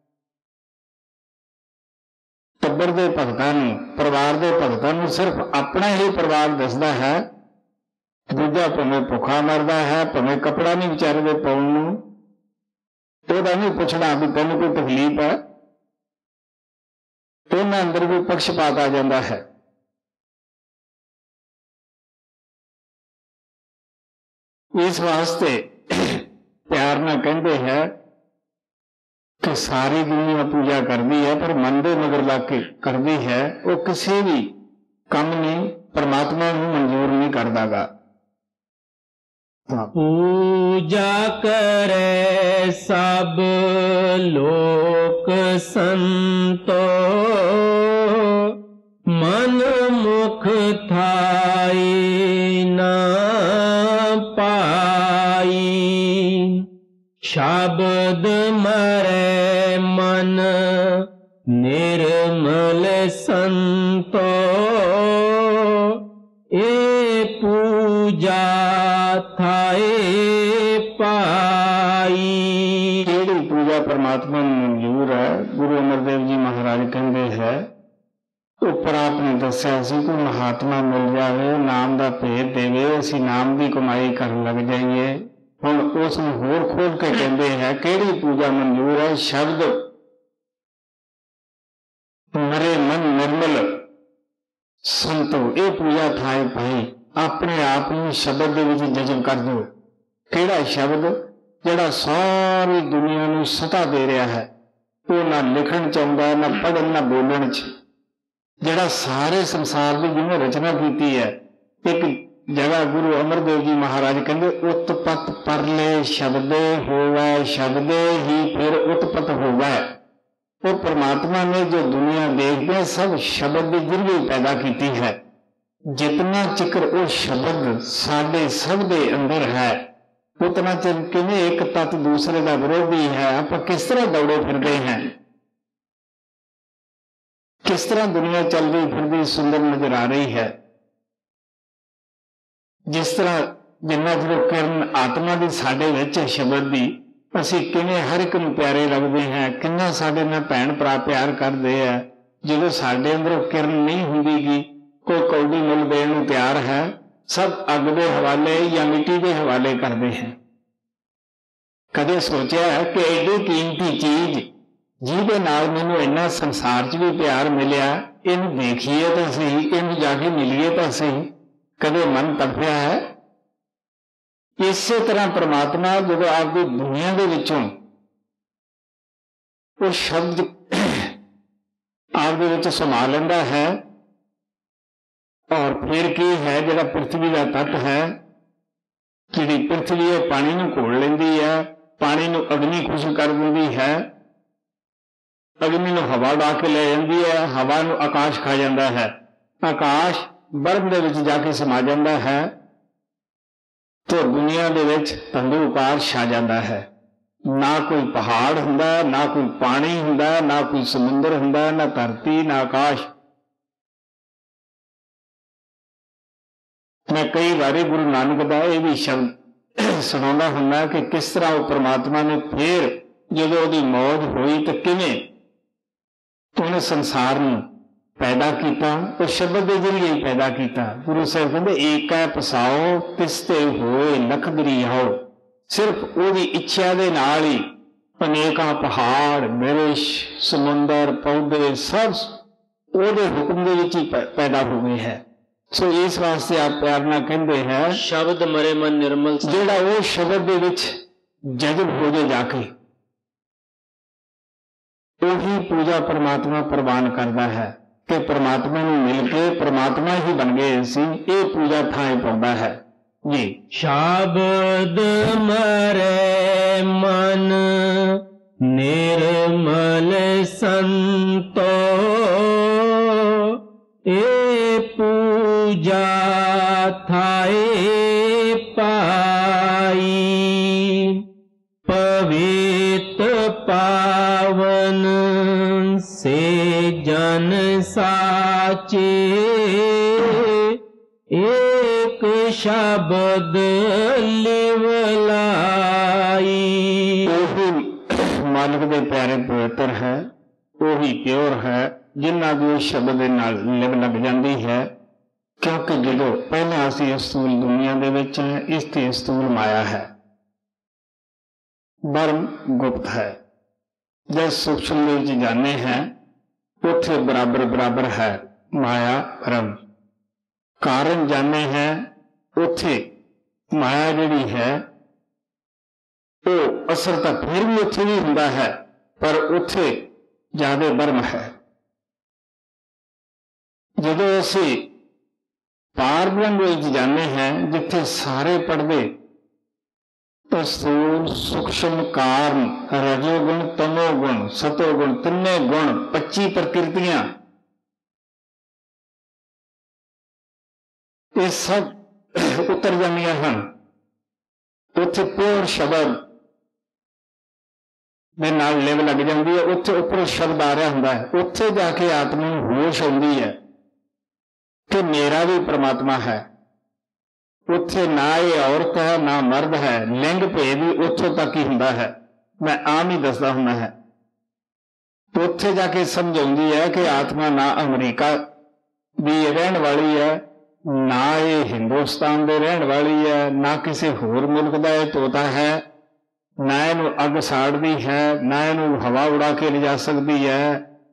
टब्बर के भगतां नूं, परिवार के भगतां नूं सिर्फ अपना ही परिवार दसदा है, दूजा भावें भुखा मरदा है, भावें कपड़ा नहीं बेचारे दे पाउण नूं, ਉਹਦਾ नहीं पुछना भी तैनूं कोई तकलीफ है। उन्हां अंदर भी पक्षपात आ जाता है। इस वास्ते प्यार नाल कहंदे हैं कि सारी दुनिया पूजा करती है, पर मन दे मगर लग के करती है। वो किसी भी ਕੰਮ ਨਹੀਂ, परमात्मा ਨੂੰ ਮਨਜ਼ੂਰ ਨਹੀਂ ਕਰਦਾਗਾ। पूजा करे सब लोक संतो, मन मुख थाई न पाई। शब्द मरे मन निर्मल संतो, ए पूजा थाए पाई। केड़ी पूजा परमात्मा ਨੂੰ ਮਨਜ਼ੂਰ ਹੈ? ਗੁਰੂ ਅਮਰਦੇਵ ਜੀ ਮਹਾਰਾਜ ਕਹਿੰਦੇ ਹੈ, ਉੱਪਰ ਆਪਨੇ ਦੱਸਿਆ ਸੀ ਕੋਈ ਮਹਾਤਮਾ ਮਿਲ ਜਾਵੇ, ਨਾਮ ਦਾ ਭੇਦ ਦੇਵੇ, ਅਸੀਂ ਨਾਮ ਦੀ ਕਮਾਈ ਕਰਨ ਲੱਗ ਜਾਈਏ। ਹੁਣ ਉਸ ਨੂੰ ਹੋਰ ਖੋਲ ਕੇ ਕਹਿੰਦੇ ਹੈ ਕਿਹੜੀ ਪੂਜਾ ਮਨਜ਼ੂਰ ਹੈ? ਸ਼ਬਦ ਮਰੇ ਮਨ ਨਿਰਮਲ ਸੰਤੋ, ਇਹ ਪੂਜਾ ਥਾਏ ਪਾਈ। ਆਪਣੇ ਆਪ ਨੂੰ ਸ਼ਬਦ ਦੇ ਵਿੱਚ ਜਜ਼ਬ ਕਰ ਦਿਓ। ਕਿਹੜਾ ਸ਼ਬਦ? ਜਿਹੜਾ ਸਾਰੀ ਦੁਨੀਆ ਨੂੰ ਸਤਾ ਦੇ ਰਿਹਾ ਹੈ, ਉਹ ਨਾ ਲਿਖਣ ਚ ਆਉਂਦਾ, ਨਾ ਪੜ੍ਹਨ, ਨਾ ਬੋਲਣ ਚ। ਜਿਹੜਾ ਸਾਰੇ ਸੰਸਾਰ ਦੀ ਜਿਹਨੇ ਰਚਨਾ ਕੀਤੀ ਹੈ, ਇੱਕ ਜਗ੍ਹਾ ਗੁਰੂ ਅਮਰਦੇਵ ਜੀ ਮਹਾਰਾਜ ਕਹਿੰਦੇ ਉਤਪਤ ਪਰਲੇ ਸ਼ਬਦੇ ਹੋਵੇ, ਸ਼ਬਦੇ ਹੀ ਫਿਰ ਉਤਪਤ ਹੋਵੇ। ਉਹ परमात्मा ने जो दुनिया देखते हैं सब शब्द के जरिए पैदा की है। जितना चिकर वो शब्द साडे सब दे अंदर है, उतना चिर किवें एक तत्त दूसरे का विरोधी है। आप किस तरह दौड़े फिरते हैं, किस तरह दुनिया चल रही फिरती सुंदर नजर आ रही है। जिस तरह जिन्ना जो किरण आत्मा की साडे विच शब्द की, ਅਸੀਂ ਕਿਵੇਂ ਹਰ ਇੱਕ ਨੂੰ ਪਿਆਰੇ ਲੱਗਦੇ ਹਾਂ, ਕਿੰਨਾ ਸਾਡੇ ਨਾਲ ਭੈਣ ਭਰਾ ਪਿਆਰ ਕਰਦੇ ਆ। ਜਦੋਂ ਸਾਡੇ ਅੰਦਰੋਂ ਕਿਰਨ ਨਹੀਂ ਹੁੰਦੀਗੀ, ਕੋਈ ਕੌਡੀ ਮੁੱਲ ਦੇਣ ਨੂੰ ਤਿਆਰ ਹੈ, ਸਭ ਅੱਗ ਦੇ ਹਵਾਲੇ ਜਾਂ ਮਿੱਟੀ ਦੇ ਹਵਾਲੇ ਕਰਦੇ हैं। ਕਦੇ ਸੋਚਿਆ ਕਿ ਐਡੀ ਕੀਮਤੀ ਚੀਜ਼ ਜਿਹਦੇ ਨਾਲ ਮੈਨੂੰ ਇੰਨਾ ਸੰਸਾਰ 'ਚ ਵੀ ਪਿਆਰ ਮਿਲਿਆ, ਇਹਨੂੰ ਦੇਖੀਏ ਤਾਂ ਸਹੀ, ਇਹਨੂੰ ਜਾ ਕੇ ਮਿਲੀਏ ਤਾਂ ਸਹੀ। ਕਦੇ ਮਨ ਤੜਫਿਆ ਹੈ? ਇਸੇ ਤਰ੍ਹਾਂ परमात्मा ਜਦੋਂ ਆਪਦੀ ਦੁਨੀਆ ਦੇ ਵਿੱਚੋਂ ਉਹ ਸ਼ਬਦ ਆਪਦੇ ਵਿੱਚ ਸਮਾ ਲੈਂਦਾ ਹੈ, ਔਰ ਫਿਰ ਕੀ ਹੈ ਜਿਹੜਾ ਪ੍ਰਿਥਵੀ ਦਾ ਤੱਤ ਹੈ, ਜਿਹੜੀ ਪ੍ਰਿਥਵੀ ਹੈ ਪਾਣੀ ਨੂੰ ਘੋਲ ਲੈਂਦੀ ਹੈ, ਪਾਣੀ ਨੂੰ ਅਗਨੀ ਖੁਸ਼ ਕਰ ਦਿੰਦੀ ਹੈ, ਅਗਨੀ ਨੂੰ ਹਵਾ ਉਡਾ ਕੇ ਲੈ ਜਾਂਦੀ ਹੈ, ਹਵਾ ਨੂੰ ਆਕਾਸ਼ ਖਾ ਜਾਂਦਾ ਹੈ, ਆਕਾਸ਼ ਬਰਫ਼ ਦੇ ਵਿੱਚ ਜਾ ਕੇ ਸਮਾ ਜਾਂਦਾ ਹੈ, तो दुनिया दे विच धंधुकार छा जाता है। ना कोई पहाड़ हुंदा, ना कोई पानी हुंदा, ना कोई समुंदर हुंदा, ना धरती, ना आकाश। मैं कई बारी गुरु नानक दा यह भी शब्द सुनाउंदा हुंदा कि किस तरह वो परमात्मा ने फिर जदों उहदी मौज होई तो किवें उहने संसार नूं पैदा किया, तो शब्द के जरिए ही पैदा किया। गुरु साहब कहते एक है पसाओ तिसते होए लख दरियाओ। सिर्फ उसकी इच्छा के नाल ही अनेक पहाड़ बिरश समुंदर पौधे सब ਉਹਦੇ हुक्म के विच ही पैदा हो गए है। सो इस वास्ते आप प्यार नाल कहते हैं शब्द मरे मन निर्मल, जिहड़ा वो शब्द दे विच जज़ब हो जाए जाके, ਉਹੀ पूजा परमात्मा प्रवान करता है कि परमात्मा ਨੂੰ मिल के परमात्मा ही बन गए ਅਸੀਂ। ਇਹ पूजा ਥਾਂ ਪਾਉਂਦਾ है जी। शब्द मरे मन निर्मल संतो, ए पूजा थाए पाई। पवित्र पावन से जन साचे, एक शब्द लिवलाई। मालिक दे प्यारे पवित्र है, वही प्योर है, जिन्ना भी शब्द दे नाल लिव लग जाती है। क्योंकि जो पहला असी स्थूल दुनिया दे विच है, इस ते स्थूल माया है, ब्रह्म गुप्त है। जब सूक्ष्म में जाने हैं उथे बराबर बराबर है माया ब्रह्म। कारण जाने हैं उथे माया जिहड़ी है वो असर तो फिर भी उथे भी हुंदा है, पर उथे ज्यादा ब्रह्म है। जदों असी पार ब्रह्म विच जाने हैं जिथे सारे पढ़दे स्थूल सूक्ष्म कारण रजोगुण तमोगुण सतोगुण तिन्ने गुण पच्ची प्रकृतियां ये सब उतर जानियां हैं। उत्थे प्योर शब्द दे नाल लिव लग जाती है, उत्थे उपर शब्द आ रहा हुंदा है, उत्थे जाके आत्मा नूं होश आउंदी है कि मेरा भी परमात्मा है। उत्थे ना ये औरत है ना मर्द है, लिंग भेद भी उत्थों तक ही हुंदा है, मैं आम ही दसदा हुंदा है। उत्थे जाके समझ आउंदी है कि आत्मा ना अमरीका दी रहण वाली है, ना ये हिंदुस्तान दे रहण वाली है, ना किसी होर मुल्क दा ये तोता है, ना इहनूं अग साड़दी है, ना इहनूं हवा उड़ा के ले जा सकदी है।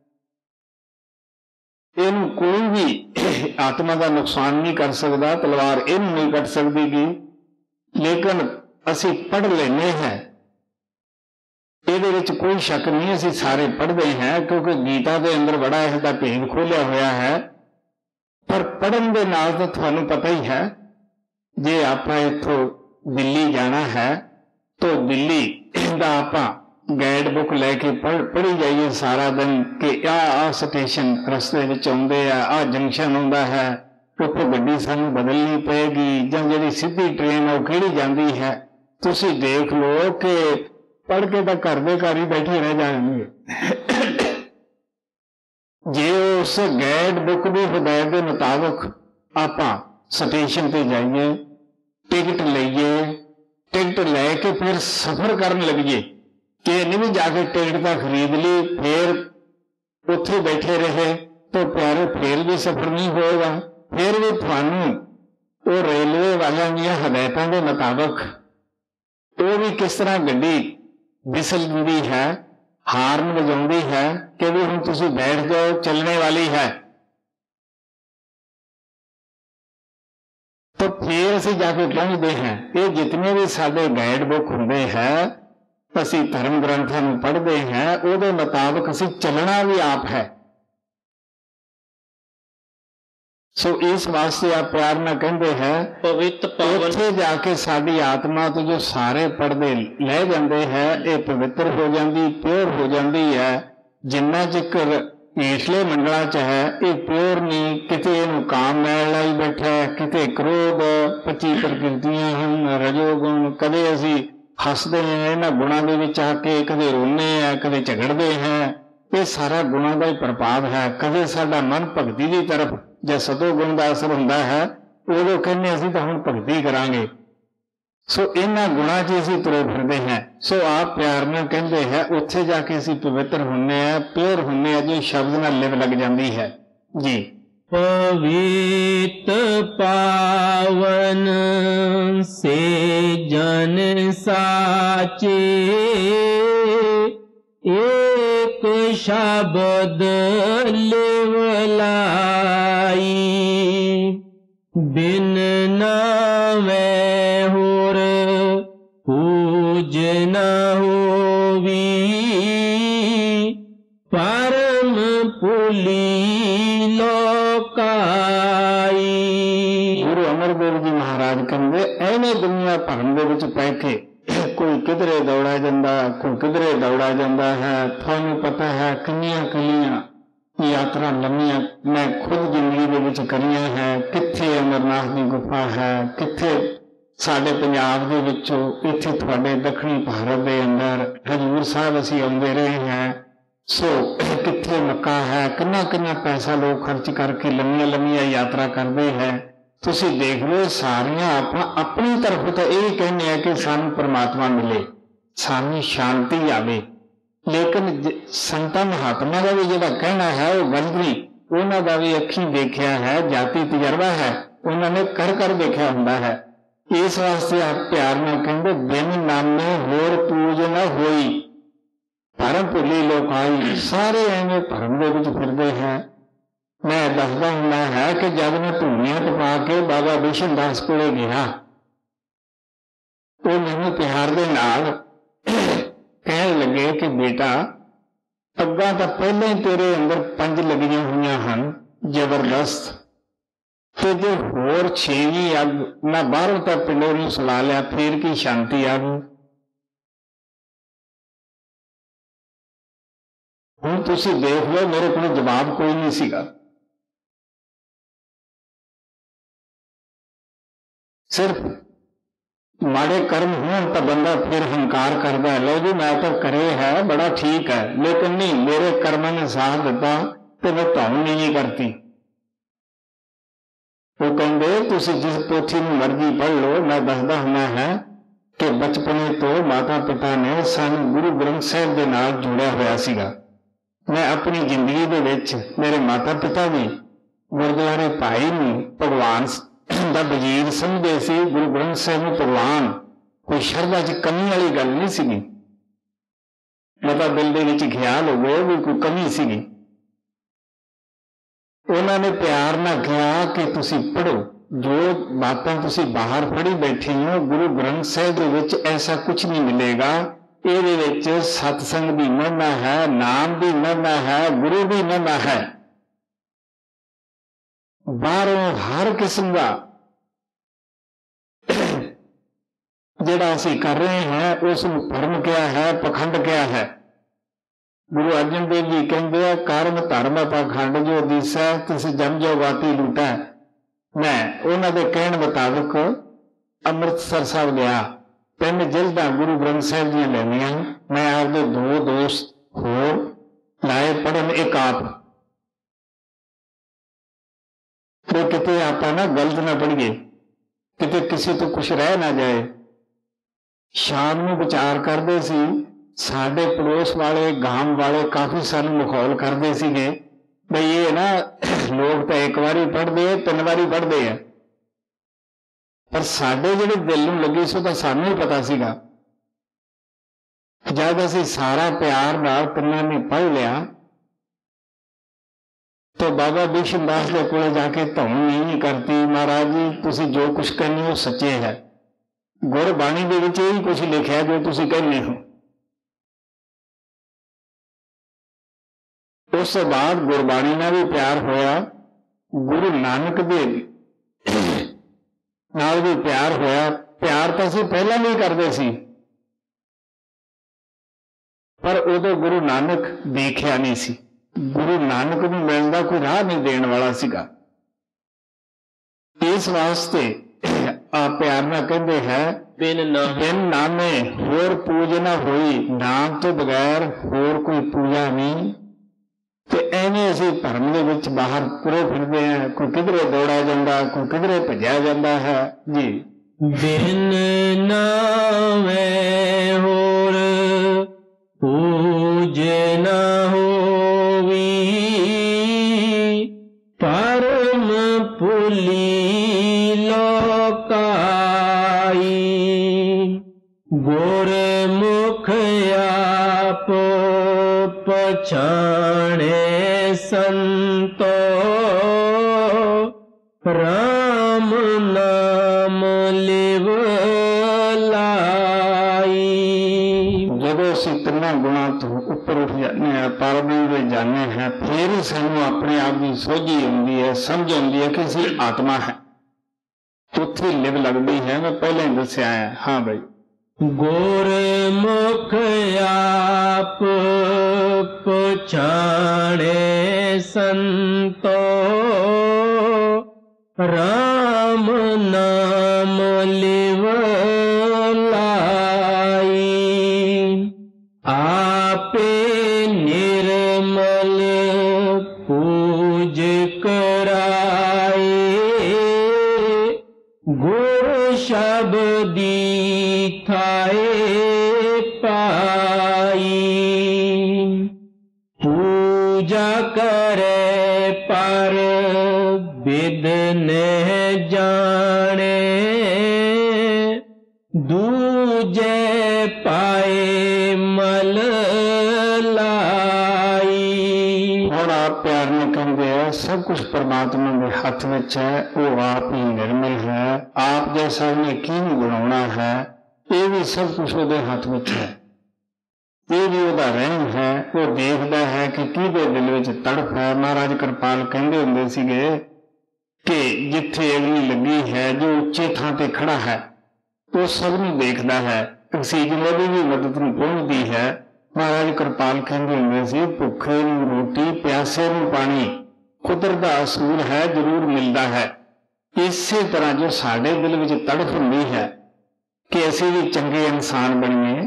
इहनूं कोई भी आत्मा का नुकसान नहीं कर सकता, तलवार इहनूं नहीं कट सकदी। लेकिन असी पढ़ लेने हैं, इहदे विच कोई शक नहीं, असी सारे पढ़ते हैं क्योंकि गीता के अंदर बड़ा इसका भेद खोलिया होया है। पर पढ़न दे नाल तो तुहानूं पता ही है, जे आपां इत्थों दिल्ली जाना है तो दिल्ली दा आपां गाइड बुक लैके पढ़ पढ़ी जाइए सारा दिन कि आ आ स्टेशन रस्ते विच आउंदे आ, आ जंक्शन आउंदा है, उत्थों गड्डी सानूं बदलनी पएगी, जां जिहड़ी सीधी ट्रेन वो किहड़ी जांदी है। तुसीं देख लो कि पढ़ के तां घर दे घर ही बैठे रह जाएंगे। जे उस गाइड बुक की हिदायत के मुताबिक आपां स्टेशन पर जाइए, टिकट लईए, टिकट लैके फिर सफर करन लगिए कि नहीं भी जाके टिकट तो खरीद ली फिर उत्थे बैठे रहे तो प्यारे फिर भी सफर नहीं होएगा। फिर भी थानू वो रेलवे वालों दी हदायतों के मुताबिक वो भी किस तरह गड्डी विसल दी है, हार्न बजाउंदी है कि भी हुण तुसीं बैठ जाओ, चलने वाली है। तो फिर असीं जाके पहुंचते हैं। ये जितने भी साडे गाइड बुक हुंदे हैं, असीं धर्म ग्रंथां नूं पढ़ते हैं, उहदे मुताबिक असीं चलना भी आप है। सो इस वास्ते आप प्यार नाल कहंदे हैं पवित्र पावन, उत्थे जाके साडी आत्मा तो जो सारे पढ़दे ले जाते हैं, ये पवित्र हो जाती, प्योर हो जाती है। जिन्ना चिकर हेठले मंडला च है ये प्योर नहीं, किते इहनूं काम मैल लाई बैठा है, किते क्रोध, पच्ची प्रकृतियां हन, रजोगुण, कदे असीं हसदे हैं इन्हां गुणां दे विच आके, कदे रोने हैं, कदे झगड़दे हैं। ये सारा गुणां दा ही प्रभाव है। कदे साडा मन भगती की तरफ जब सतो गुण का असर हुंदा है, उदों कहने असीं तां हुण भगती करांगे। सो इन्हां गुणां च असीं तुरे फिरदे हैं। सो आप प्यार नाल कहंदे हैं उत्थे जाके असीं पवित्र हुंदे हैं, प्योर हुंदे हैं, जो शब्द नाल लिव लग जाती है जी। पवित पावन से जन साचे, एक शब्द लिव लाई, बिन नावे होर पूज न होवी, परम पुली लोकाई। गुरु अमरदेव जी महाराज कहते एने दुनिया भरम दे विच पै के कोई किधरे दौड़ा जाता, कोई किधरे दौड़ा जाता है। थानू पता है किन्नियां किन्नियां यात्रा लम्मियां मैं खुद जिंदगी दे विच करियां है। कित्थे अमरनाथ की गुफा है, कित्थे साडे पंजाब दे विचों, इत्थे तुहाडे दक्षिणी भारत दे अंदर हजूर साहब असीं आउंदे रहे हैं। सो कित्थे मक्का है, किन्ना किन्ना पैसा लोग खर्च करके लम्मियां लम्मियां यात्रा करते हैं। तुसीं देख लो सारियां आपां अपनी तरफ तो यही कहने हैं कि सानू परमात्मा मिले, सानू शांति आवे। लेकिन संतां महात्मा का भी जिहड़ा कहना है वो गलत नहीं। उन्हां दा भी अखीं देखिया है, जाति तजर्बा है, उन्होंने कर कर देखा हुंदा है। इस वास्ते आप प्यार नाल कहंदे बिन नामे होर पूज न होई, भरम भुली लोकाई। सारे एवें भरम दे विच फिरदे हैं। मैं दसदा हुंदा है कि जब मैं धूनियां टपा के बाबा बिशन दास कोले गया, वो मैनूं प्यार दे नाल कहन लगे कि बेटा अग्गां तां पहले ही तेरे अंदर पंज लगियां हुईयां हन जबरदस्त, ਤੇ ਜੇ ਹੋਰ ਛੇਵੀਂ ਅੱਗ ਮੈਂ ਬਾਹਰੋਂ ਤਾਂ ਪਿੰਡੋਂ ਨੂੰ ਸੁਲਾ ਲਿਆ, ਫੇਰ ਕੀ ਸ਼ਾਂਤੀ ਆ ਗਈ। ਹੁਣ ਤੁਸੀਂ ਦੇਖ ਲਓ, ਮੇਰੇ ਕੋਲ ਜਵਾਬ ਕੋਈ ਨਹੀਂ ਸੀਗਾ। ਸਿਰਫ ਮਾੜੇ ਕਰਮ ਹੋਣ ਤਾਂ ਬੰਦਾ ਫਿਰ ਹੰਕਾਰ ਕਰਦਾ ਹੈ, ਲਓ ਜੀ ਮੈਂ ਤਾਂ ਕਰੇ ਹੈ, ਬੜਾ ਠੀਕ ਹੈ, ਲੇਕਿਨ ਨਹੀਂ, ਮੇਰੇ ਕਰਮਾਂ ਨੇ ਸਾਥ ਦਿੱਤਾ ਤੇ ਮੈਂ ਤੁਹਾਨੂੰ ਨਹੀਂ ਕਰਤੀ। ਉਹ ਕਹਿੰਦੇ ਤੁਸੀਂ ਜਿਸ ਪੋਥੀ ਨੂੰ ਮਰਜ਼ੀ ਪੜ੍ਹ ਲਓ, ਮੈਂ ਦੱਸਦਾ ਹੁੰਦਾ ਹੈ ਕਿ ਬਚਪਨੇ ਤੋਂ ਮਾਤਾ ਪਿਤਾ ਨੇ ਸਾਨੂੰ ਗੁਰੂ ਗ੍ਰੰਥ ਸਾਹਿਬ ਦੇ ਨਾਲ ਜੋੜਿਆ ਹੋਇਆ ਸੀਗਾ। ਮੈਂ ਆਪਣੀ ਜ਼ਿੰਦਗੀ ਦੇ ਵਿੱਚ ਮੇਰੇ ਮਾਤਾ ਪਿਤਾ ਵੀ ਗੁਰਦੁਆਰੇ ਭਾਈ ਨੂੰ ਭਗਵਾਨ ਦਾ ਵਜ਼ੀਰ ਸਮਝਦੇ ਸੀ, ਗੁਰੂ ਗ੍ਰੰਥ ਸਾਹਿਬ ਨੂੰ ਭਗਵਾਨ। ਕੋਈ ਸ਼ਰਧਾ 'ਚ ਕਮੀ ਵਾਲੀ ਗੱਲ ਨਹੀਂ ਸੀਗੀ, ਮਤਾ ਦਿਲ ਦੇ ਵਿੱਚ ਖਿਆਲ ਹੋਵੇ ਵੀ ਕੋਈ ਕਮੀ ਸੀਗੀ। ਉਹਨਾਂ ਨੇ ਪਿਆਰ ਨਾਲ ਕਿਹਾ ਕਿ ਤੁਸੀਂ ਪੜ੍ਹੋ, ਜੋ ਬਾਤਾਂ ਤੁਸੀਂ ਬਾਹਰ ਪੜ੍ਹੀ ਬੈਠੇ ਹੋ, ਗੁਰੂ ਗ੍ਰੰਥ ਸਾਹਿਬ ਦੇ ਵਿੱਚ ਐਸਾ ਕੁਝ ਨਹੀਂ ਮਿਲੇਗਾ। ਇਹਦੇ ਵਿੱਚ ਸਤਸੰਗ ਦੀ ਮਹਿਮਾ ਹੈ, ਨਾਮ ਦੀ ਮਹਿਮਾ ਹੈ, ਗੁਰੂ ਦੀ ਮਹਿਮਾ ਹੈ। ਬਾਹਰੋਂ ਹਰ ਕਿਸਮ ਦਾ ਜਿਹੜਾ ਅਸੀਂ ਕਰ ਰਹੇ ਹਾਂ ਉਸ ਨੂੰ ਭਰਮ ਕਿਹਾ ਹੈ, ਪਖੰਡ ਕਿਹਾ ਹੈ। ਗੁਰੂ ਅਰਜਨ ਦੇਵ ਜੀ ਕਹਿੰਦੇ ਆ, ਕਰਮ ਧਰਮ ਪਖੰਡ ਜੋ ਦਿਸੈ ਤਿਸ ਜਮ ਜੋ ਵਾਤੀ ਲੂਟਾ। ਮੈਂ ਉਹਨਾਂ ਦੇ ਕਹਿਣ ਮੁਤਾਬਕ ਅੰਮ੍ਰਿਤਸਰ ਸਾਹਿਬ ਗਿਆ, ਤਿੰਨ ਜਿਲਦਾਂ ਗੁਰੂ ਗ੍ਰੰਥ ਸਾਹਿਬ ਦੀਆਂ ਲੈਣੀਆਂ। ਮੈਂ ਆਪਦੇ ਦੋ ਦੋਸਤ ਹੋਰ ਲਾਏ ਪੜ੍ਹਨ, ਇੱਕ ਆਪ, ਤੇ ਕਿਤੇ ਆਪਾਂ ਨਾ ਗਲਤ ਨਾ ਪੜ੍ਹੀਏ, ਕਿਤੇ ਕਿਸੇ ਤੋਂ ਕੁਛ ਰਹਿ ਨਾ ਜਾਏ। ਸ਼ਾਮ ਨੂੰ ਵਿਚਾਰ ਕਰਦੇ ਸੀ, ਸਾਡੇ ਪੜੋਸ ਵਾਲੇ ਗਾਂਵ ਵਾਲੇ ਕਾਫੀ ਸਾਨੂੰ ਮਾਹੌਲ ਕਰਦੇ ਸੀਗੇ ਬਈ ਇਹ ਨਾ ਲੋਕ ਤਾਂ ਇੱਕ ਵਾਰੀ ਪੜ੍ਹਦੇ, ਤਿੰਨ ਵਾਰੀ ਪੜ੍ਹਦੇ ਆ, ਪਰ ਸਾਡੇ ਜਿਹੜੇ ਦਿਲ ਨੂੰ ਲੱਗੀ ਸੋ ਤਾਂ ਸਾਨੂੰ ਹੀ ਪਤਾ ਸੀਗਾ। ਜਦ ਅਸੀਂ ਸਾਰਾ ਪਿਆਰ ਨਾਲ ਤਿੰਨਾਂ ਨੇ ਪੜ੍ਹ ਲਿਆ तो बाबा बिशन दास के कोल जाके धौन नहीं करती, महाराज जी तुसी जो कुछ कहने हो सच्चे है, गुरबाणी दे विच यही कुछ लिखा जो तुसी कहने हो। उस बाद गुरबाणी नाल भी प्यार होया, गुरु नानक दे नाल भी प्यार होया। प्यार तो असीं पहला नहीं करते सी, पर उदों गुरु नानक देखिया नहीं सी। गुरु नानक ਨੂੰ ਮਿਲਣ ਦਾ ਕੋਈ ਰਾਹ ਨਹੀਂ ਦੇਣ ਵਾਲਾ ਸੀਗਾ। ਇਸ ਵਾਸਤੇ ਆ ਪਿਆਰ ਨਾਲ ਕਹਿੰਦੇ ਹੈ, ਬਿਨ ਨਾਮੇ ਹੋਰ ਪੂਜ ਨਾ ਹੋਈ, ਨਾਮ ਤੋਂ ਬਗੈਰ ਹੋਰ ਕੋਈ ਪੂਜਾ ਨਹੀਂ। ਤੇ ਐਵੇਂ ਅਸੀਂ ਧਰਮ ਦੇ ਵਿੱਚ ਬਾਹਰ ਤੁਰੇ ਫਿਰਦੇ ਹਾਂ, ਕੋਈ ਕਿਧਰੇ ਦੌੜਾ ਜਾਂਦਾ, ਕੋਈ ਕਿਧਰੇ ਭੱਜਿਆ ਜਾਂਦਾ ਹੈ ਜੀ। ਬਿਨ ਨਾਮੇ ਹੋਰ ਪੂਜ ਨਾ परम पुली लोकाई, गुरमुख आप पछाणे संतो, राम नाम लिव लाई। जदों असीं तिन्नां गुणां तो उपर उठ जाने हैं, परब्रह्म दे जाने हैं, फिर ही सानूं अपने आप की सोझी आउंदी है, समझ आउंदी है कि असीं आत्मा है, उत्थे लिव लगदी है। मैं पहले ही दस्सिया है। हाँ भाई, गुरमुख आप पछाणे संतो, राम नाम लिव लाई। आपे निर्मल पूज कराए, गुरु शब्दी थाए पाई। पूजा करे पर विद न जाने, दूजे पाए मल लाई। और आप प्यार में कहते हैं सब कुछ परमात्मा के हाथ में है, वो आप ही निर्मल है। आप जैसा उन्हें की गुणाना है, ये भी सब कुछ उसके हाथ में है। ये भी उसका रहम है, वो देखता है कि किहदे दिल में तड़प है। महाराज कृपाल कहते होंगे सीगे कि जिथे अग्नि लगी है, जो उच्चे थां ते खड़ा है, वो सब नूं देखदा है, ऑक्सीजन ਉਹਦੀ भी मदद नूं पहुंचदी है। महाराज कृपाल कहंदे हुंदे सी, भुखे नूं रोटी, प्यासे नूं पानी, कुदरत दा असूल है, जरूर मिलदा है। इसे तरह जो साडे दिल विच तड़फ हुंदी है कि असीं भी चंगे इंसान बणीए,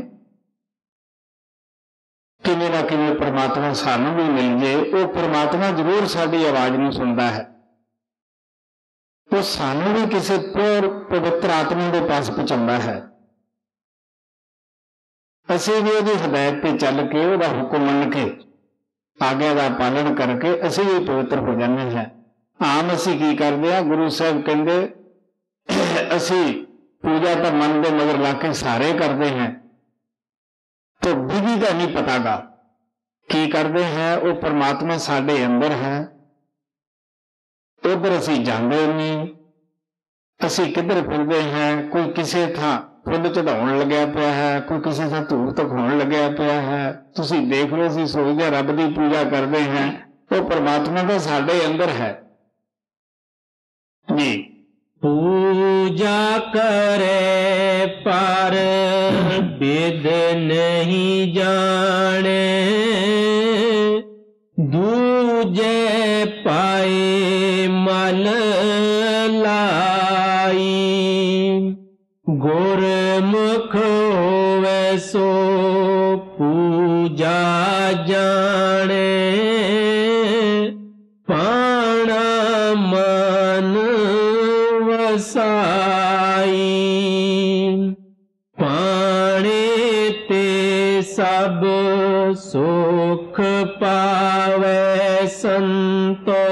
किवें ना किवें परमात्मा सानूं भी मिल जे, वो परमात्मा जरूर साडी आवाज़ नूं सुणदा है। वो सानूं भी किसी प्योर पवित्र आत्मा के पास पहुंचाता है। असीं भी उसकी हिदायत पर चल के, उसका हुक्म मन के, आग्ञा का पालन करके असीं भी पवित्र हो जाते हैं। आम असीं की करते हैं, गुरु साहब कहते असीं पूजा तो मन के मगर ला के सारे करते हैं, तो विधि का नहीं पता गा की करते हैं। वो परमात्मा साडे अंदर है, उधर असीं जांदे नहीं, असीं किधर फिरते हैं। कोई किसी थां फुल चढ़ाउण लग्या पिया है, कोई किसी थां धूप तखाउण लग्या पिया है। तुसीं देख लो, असीं सोचदे रब दी पूजा करते हैं, वो परमात्मा तो साडे अंदर है जी। पूजा करे पर विद नहीं जाने, दूजे पाए मल लाई, गुरमुख होवे सो पूजा जाने, पाणा मन वसाई, पाणे ते सब सुख पावे संतो,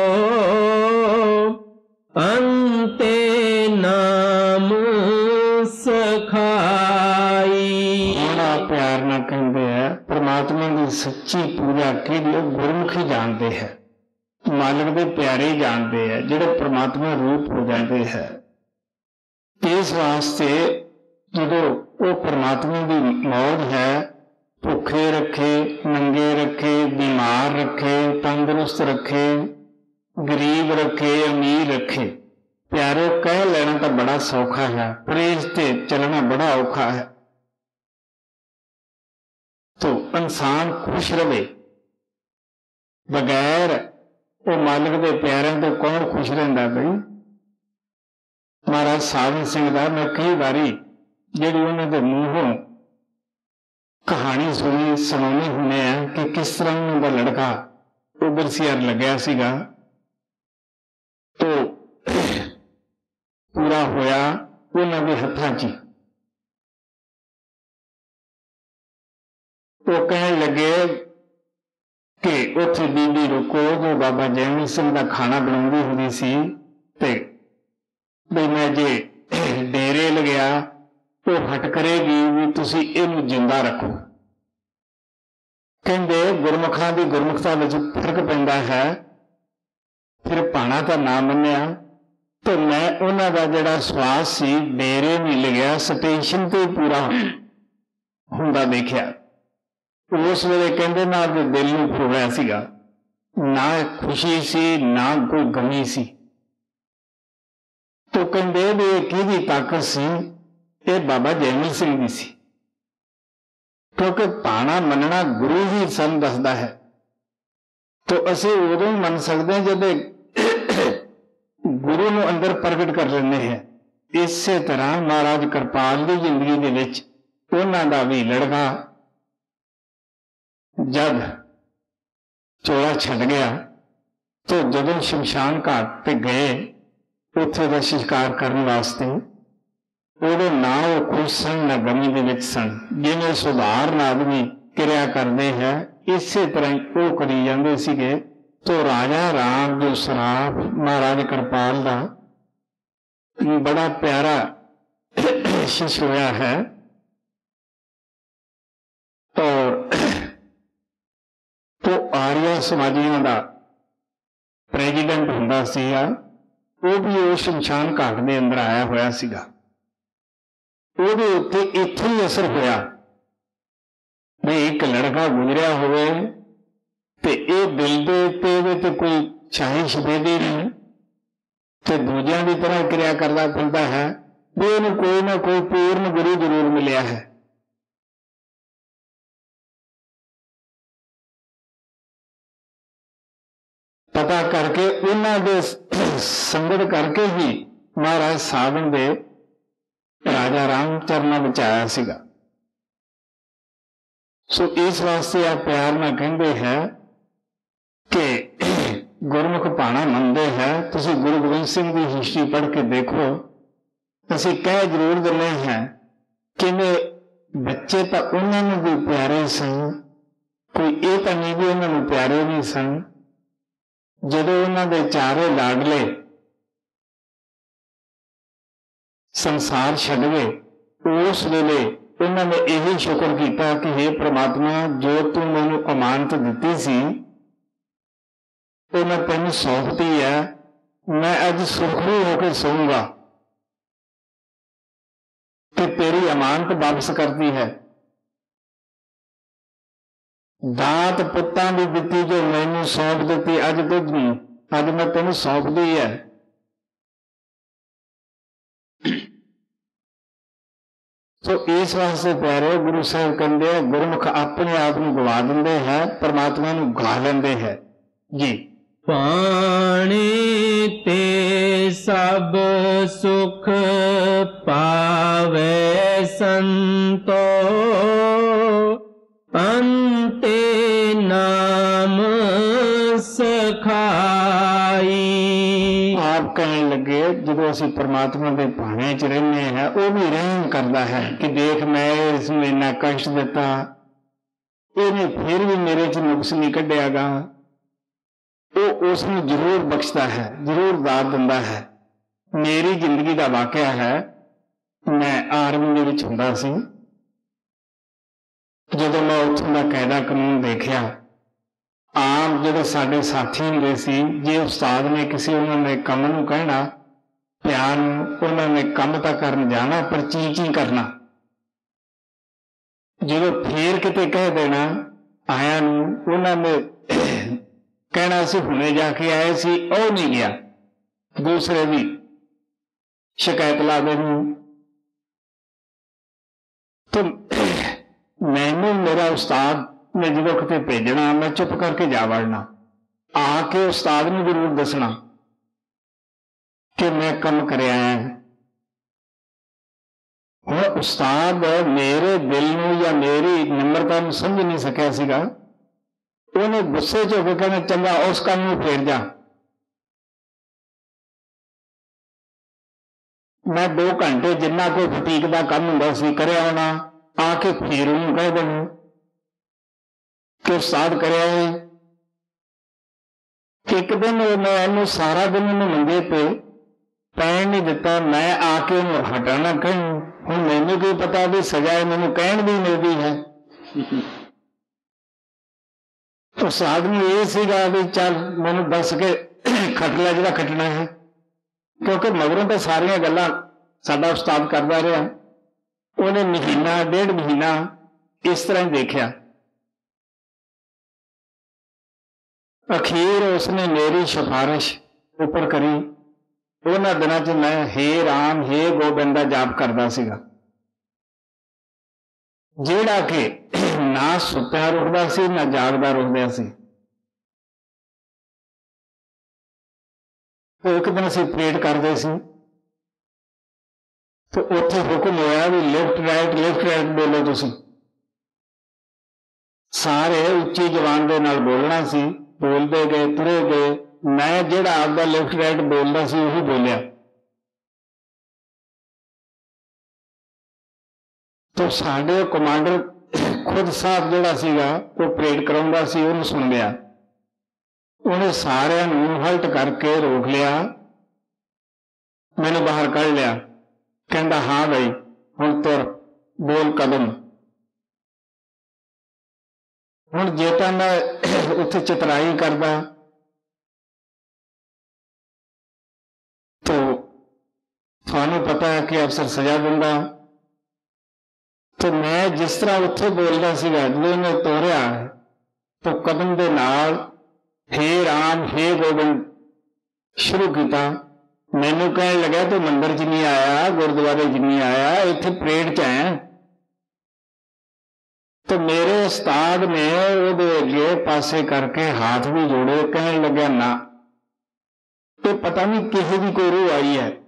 अंते नाम सखाई। बड़ा प्यार ना कहते हैं, परमात्मा की सच्ची पूजा के लिए गुरमुख ही जानते हैं, मालिक के प्यारे ही जानते हैं, जिहड़े परमात्मा रूप हो जाते हैं। इस वास्ते जो वो परमात्मा की मौज है, भुखे रखे, नंगे रखे, बीमार रखे, तंदुरुस्त रखे, गरीब रखे, अमीर रखे, प्यारो कह लेना तो बड़ा सौखा है, पर इस ते चलना बड़ा औखा है। तो इंसान खुश रहे, बगैर वो मालिक के प्यारों तो कौन खुश रहिंदा बई। महाराज साधन सिंह दा मैं कई बारी जिहड़ी उन्हां दे मूंहों कहानी सुनी सुनाने हुंदे आ कि किस तरह उन्हां दा लड़का ओवरसीयर लग्या सीगा, तो पूरा होया उन्हां दे हत्थां 'च। वो कहण लगे कि उत्थे बीबी रुको जो बाबा जैमल सिंह का खाना बनाउंदी हुंदी सी, ते बई मैं जे डेरे लग्या वो हट करेगी भी तुसीं इहनूं जिंदा रखो। कहंदे गुरमुखां दी गुरमुखता विच फर्क पैंदा है, फिर भाणा तां ना मन्निया, तो मैं उन्हां दा जिहड़ा सवास सी डेरे नहीं लग्या, स्टेशन ते पूरा हुंदा देखिया। उस वेले कहंदे ना तो दिल नूं फरोया सीगा, ना खुशी सी ना कोई गमी सी। तो कहंदे भी किहदी ताकत सी, ये बाबा जैमल सिंह दी सी, क्योंकि भाणा मनना गुरु ही सन दसदा है। तो असीं उदों मन सकते हैं जब गुरु नूं अंदर प्रगट कर लेंदे हैं। इसे तरह महाराज कृपाल दी जिंदगी दे विच उन्हां दा भी लड़का जब चोला छड़ गया, तो जदों शमशान घाट ते गए उत्थे दा संस्कार करने वास्ते, उदों ना वो खुश सन ना गमी दे विच सन। जिवें सुधारण आदमी किरिया करते हैं, इसे तरह ही वो करी जाते सीगे। तो राजा राम जो सराफ महाराज कृपाल दा बड़ा प्यारा शिष्य होया है, और तो आर्य समाजियों का प्रेजिडेंट हुंदा सीगा, वो भी उस शमशान घाट के अंदर आया होया सीगा। ਉਹਦੇ ਉੱਤੇ ਇੱਥੇ ਹੀ ਅਸਰ ਹੋਇਆ ਵੀ ਇੱਕ ਲੜਕਾ ਗੁਜ਼ਰਿਆ ਹੋਵੇ ਤੇ ਇਹ ਦਿਲ ਦੇ ਉੱਤੇ ਇਹਦੇ ਤੇ ਕੋਈ ਛਾਈ ਛਪੇਦੀ ਨਹੀਂ, ਤੇ ਦੂਜਿਆਂ ਦੀ ਤਰ੍ਹਾਂ ਕਿਰਿਆ ਕਰਦਾ ਫਿਰਦਾ ਹੈ ਵੀ ਇਹਨੂੰ ਕੋਈ ਨਾ ਕੋਈ ਪੂਰਨ ਗੁਰੂ ਜ਼ਰੂਰ ਮਿਲਿਆ ਹੈ। ਪਤਾ ਕਰਕੇ ਉਹਨਾਂ ਦੇ ਸੰਗਤ ਕਰਕੇ ਹੀ ਮਹਾਰਾਜ ਸਾਧਨ ਦੇ ਰਾਜਾ ਰਾਮ ਚਰਨਾਂ ਵਿੱਚ ਆਇਆ ਸੀਗਾ। ਸੋ ਇਸ ਵਾਸਤੇ ਆ ਪਿਆਰ ਨਾਲ ਕਹਿੰਦੇ ਹੈ ਕਿ ਗੁਰਮੁਖ ਭਾਣਾ ਮੰਨਦੇ ਹੈ। ਤੁਸੀਂ ਗੁਰੂ ਗੋਬਿੰਦ ਸਿੰਘ ਦੀ ਹਿਸਟਰੀ ਪੜ੍ਹ ਕੇ ਦੇਖੋ। ਅਸੀਂ ਕਹਿ ਜ਼ਰੂਰ ਦਿੰਦੇ ਹਾਂ ਕਿ ਬੱਚੇ ਤਾਂ ਉਹਨਾਂ ਨੂੰ ਵੀ ਪਿਆਰੇ ਸਨ, ਕੋਈ ਇਹ ਤਾਂ ਨਹੀਂ ਵੀ ਉਹਨਾਂ ਨੂੰ ਪਿਆਰੇ ਨਹੀਂ ਸਨ। ਜਦੋਂ ਉਹਨਾਂ ਦੇ ਚਾਰੇ ਲਾਡਲੇ ਸੰਸਾਰ ਛੱਡ ਗਏ, ਉਸ ਵੇਲੇ ਉਹਨਾਂ ਨੇ ਇਹੀ ਸ਼ੁਕਰ ਕੀਤਾ ਕਿ ਹੇ ਪ੍ਰਮਾਤਮਾ, ਜੋ ਤੂੰ ਮੈਨੂੰ ਅਮਾਨਤ ਦਿੱਤੀ ਸੀ ਉਹ ਮੈਂ ਤੈਨੂੰ ਸੌਂਪਤੀ ਹੈ, ਮੈਂ ਅੱਜ ਸੁਖੀ ਹੋ ਕੇ ਸੌਂਗਾ ਕਿ ਤੇਰੀ ਅਮਾਨਤ ਵਾਪਸ ਕਰਦੀ ਹੈ। ਦਾਤ ਪੁੱਤਾਂ ਦੀ ਦਿੱਤੀ ਜੋ ਮੈਨੂੰ ਸੌਂਪ ਦਿੱਤੀ, ਅੱਜ ਦੁੱਧ ਨਹੀਂ, ਅੱਜ ਮੈਂ ਤੈਨੂੰ ਸੌਂਪਦੀ ਹੈ। ਸੋ ਇਸ ਵਾਸਤੇ ਪਿਆਰੇ ਗੁਰੂ ਸਾਹਿਬ ਕਹਿੰਦੇ ਆ, ਗੁਰਮੁਖ ਆਪਣੇ ਆਪ ਨੂੰ ਗਵਾ ਦਿੰਦੇ ਹੈ, ਪਰਮਾਤਮਾ ਨੂੰ ਗਾ ਲੈਂਦੇ ਹੈ ਜੀ। ਪਾਣੀ ਤੇ ਸਭ ਸੁਖ ਪਾਵੇ ਸੰਤੋ, ਅੰਤੇ ਨਾਮ ਸਖਾਈ। ਆਪ ਕਹਿਣ ਲੱਗੇ ਜਦੋਂ ਅਸੀਂ ਪਰਮਾਤਮਾ ਦੇ ਭਾਣੇ ਚ ਰਹਿੰਦੇ ਹਾਂ, ਉਹ ਵੀ ਰਹਿਮ ਕਰਦਾ ਹੈ ਕਿ ਦੇਖ ਮੈਂ ਇਸ ਨੂੰ ਇੰਨਾ ਕਸ਼ਟ ਦਿੱਤਾ, ਇਹਨੇ ਫਿਰ ਵੀ ਮੇਰੇ ਚ ਨੁਕਸ ਨਹੀਂ ਕੱਢਿਆਗਾ। ਉਹ ਉਸ ਨੂੰ ਜ਼ਰੂਰ ਬਖਸ਼ਦਾ ਹੈ, ਜ਼ਰੂਰ ਦਾਤ ਦਿੰਦਾ ਹੈ। ਮੇਰੀ ਜ਼ਿੰਦਗੀ ਦਾ ਵਾਕਿਆ ਹੈ। ਮੈਂ ਆਰਮੀ ਦੇ ਵਿੱਚ ਹੁੰਦਾ ਸੀ। ਜਦੋਂ ਮੈਂ ਉੱਥੋਂ ਦਾ ਕਾਇਦਾ ਕਾਨੂੰਨ ਦੇਖਿਆ, ਆਮ ਜਿਹੜੇ ਸਾਡੇ ਸਾਥੀ ਹੁੰਦੇ ਸੀ, ਜੇ ਉਸਤਾਦ ਨੇ ਕਿਸੇ ਉਹਨਾਂ ਦੇ ਕੰਮ ਨੂੰ ਕਹਿਣਾ, ਪਿਆਰ ਨੂੰ, ਉਹਨਾਂ ਨੇ ਕੰਮ ਤਾਂ ਕਰਨ ਜਾਣਾ ਪਰ ਚੀ ਚੀ ਕਰਨਾ। ਜਦੋਂ ਫੇਰ ਕਿਤੇ ਕਹਿ ਦੇਣਾ ਆਇਆਂ ਨੂੰ, ਉਹਨਾਂ ਨੇ ਕਹਿਣਾ ਅਸੀਂ ਹੁਣੇ ਜਾ ਕੇ ਆਏ ਸੀ, ਉਹ ਨਹੀਂ ਗਿਆ, ਦੂਸਰੇ ਦੀ ਸ਼ਿਕਾਇਤ ਲਾ ਦੇਣੀ। ਤਾਂ ਮੈਨੂੰ ਮੇਰਾ ਉਸਤਾਦ ਨੇ ਜਦੋਂ ਕਿਤੇ ਭੇਜਣਾ, ਮੈਂ ਚੁੱਪ ਕਰਕੇ ਜਾ ਵੜਨਾ, ਆ ਕੇ ਉਸਤਾਦ ਨੂੰ ਜ਼ਰੂਰ ਦੱਸਣਾ ਕਿ ਮੈਂ ਕੰਮ ਕਰਿਆ ਆਇਆ। ਹੁਣ ਉਸਤਾਦ ਮੇਰੇ ਦਿਲ ਨੂੰ ਜਾਂ ਮੇਰੀ ਨਿਮਰਤਾ ਨੂੰ ਸਮਝ ਨਹੀਂ ਸਕਿਆ ਸੀਗਾ। ਉਹਨੇ ਗੁੱਸੇ ਚ ਹੋ ਕੇ ਕਹਿੰਦਾ, ਚੰਗਾ ਉਸ ਕੰਮ ਨੂੰ ਫੇਰ ਜਾ। ਮੈਂ ਦੋ ਘੰਟੇ ਜਿੰਨਾ ਕੋਈ ਬੁਟੀਕ ਦਾ ਕੰਮ ਹੁੰਦਾ ਸੀ ਕਰਿਆ ਹੋਣਾ, ਆ ਕੇ ਫੇਰ ਉਹਨੂੰ ਕਹਿ ਦੇਣਾ ਕਿ ਉਸਤਾਦ ਕਰਿਆ ਹੈ। ਇੱਕ ਦਿਨ ਮੈਂ ਇਹਨੂੰ ਸਾਰਾ ਦਿਨ ਉਹਨੂੰ ਮੰਜੇ ਤੇ ਪੈਣ ਨਹੀਂ ਦਿੱਤਾ, ਮੈਂ ਆ ਕੇ ਉਹਨੂੰ ਹਟਾਣਾ ਕਹਿਣ। ਹੁਣ ਮੈਨੂੰ ਕੀ ਪਤਾ ਵੀ ਸਜ਼ਾ ਮੈਨੂੰ ਕਹਿਣ ਦੀ ਮਿਲਦੀ ਹੈ। ਉਸਤਾਦ ਨੂੰ ਇਹ ਸੀਗਾ ਵੀ ਚੱਲ ਮੈਨੂੰ ਦੱਸ ਕੇ ਖੱਟ ਲੈ ਜਿਹੜਾ ਖੱਟਣਾ ਹੈ, ਕਿਉਂਕਿ ਮਗਰੋਂ ਤਾਂ ਸਾਰੀਆਂ ਗੱਲਾਂ ਸਾਡਾ ਉਸਤਾਦ ਕਰਦਾ ਰਿਹਾ। ਉਹਨੇ ਮਹੀਨਾ ਡੇਢ ਮਹੀਨਾ ਇਸ ਤਰ੍ਹਾਂ ਹੀ ਦੇਖਿਆ। ਅਖੀਰ ਉਸਨੇ ਮੇਰੀ ਸਿਫਾਰਿਸ਼ ਉੱਪਰ ਕਰੀ। ਉਹਨਾਂ ਦਿਨਾਂ ਚ ਮੈਂ ਹੇ ਰਾਮ ਹੇ ਗੋਬਿੰਦ ਦਾ ਜਾਪ ਕਰਦਾ ਸੀਗਾ, ਜਿਹੜਾ ਕਿ ਨਾ ਸੁੱਤਿਆ ਰੁਕਦਾ ਸੀ ਨਾ ਜਾਗਦਾ ਰੁਕਦਾ ਸੀ। ਉਹ ਇੱਕ ਦਿਨ ਅਸੀਂ ਪ੍ਰੇਡ ਕਰਦੇ ਸੀ ਤੇ ਉੱਥੇ ਹੁਕਮ ਹੋਇਆ ਵੀ ਲੈਫਟ ਰਾਈਟ ਲੈਫਟ ਰਾਈਟ ਬੋਲੋ। ਤੁਸੀਂ ਸਾਰੇ ਉੱਚੀ ਜ਼ਬਾਨ ਦੇ ਨਾਲ ਬੋਲਣਾ ਸੀ। ਬੋਲਦੇ ਗਏ, ਤੁਰੇ ਗਏ। ਮੈਂ ਜਿਹੜਾ ਆਪਦਾ ਲੈਫਟ ਰਾਈਟ ਬੋਲਦਾ ਸੀ ਉਹੀ ਬੋਲਿਆ। ਤਾਂ ਸਾਡੇ ਕਮਾਂਡਰ ਖੁਦ ਸਾਹਿਬ ਜਿਹੜਾ ਸੀਗਾ ਉਹ ਪਰੇਡ ਕਰਾਉਂਦਾ ਸੀ, ਉਹਨੂੰ ਸੁਣ ਲਿਆ। ਉਹਨੇ ਸਾਰਿਆਂ ਨੂੰ ਹਲਟ ਕਰਕੇ ਰੋਕ ਲਿਆ, ਮੈਨੂੰ ਬਾਹਰ ਕੱਢ ਲਿਆ। ਕਹਿੰਦਾ ਹਾਂ ਬਈ ਹੁਣ ਤੁਰ, ਬੋਲ ਕਦਮ। ਹੁਣ ਜੇ ਤਾਂ ਮੈਂ ਉੱਥੇ ਚਤਰਾਈ ਕਰਦਾ ਤਾਂ ਤੁਹਾਨੂੰ ਪਤਾ ਹੈ ਕਿ ਅਫਸਰ ਸਜ਼ਾ ਦਿੰਦਾ। ਤੇ ਮੈਂ ਜਿਸ ਤਰ੍ਹਾਂ ਉੱਥੇ ਬੋਲਦਾ ਸੀਗਾ, ਜਦੋਂ ਮੈਂ ਤੋਰਿਆ ਤਾਂ ਕਦਮ ਦੇ ਨਾਲ ਹੇ ਰਾਮ ਹੇ ਗੋਬਿੰਦ ਸ਼ੁਰੂ ਕੀਤਾ। मैनू कह लगा तू मंदिर च नहीं आया, गुरुद्वारे च नहीं आया, इत्थे परेड च आया। तो मेरे उस्ताद ने वो अगे पासे करके हाथ भी जोड़े, कहने लगा ना तो पता नहीं किसी की कोई रूह आई है।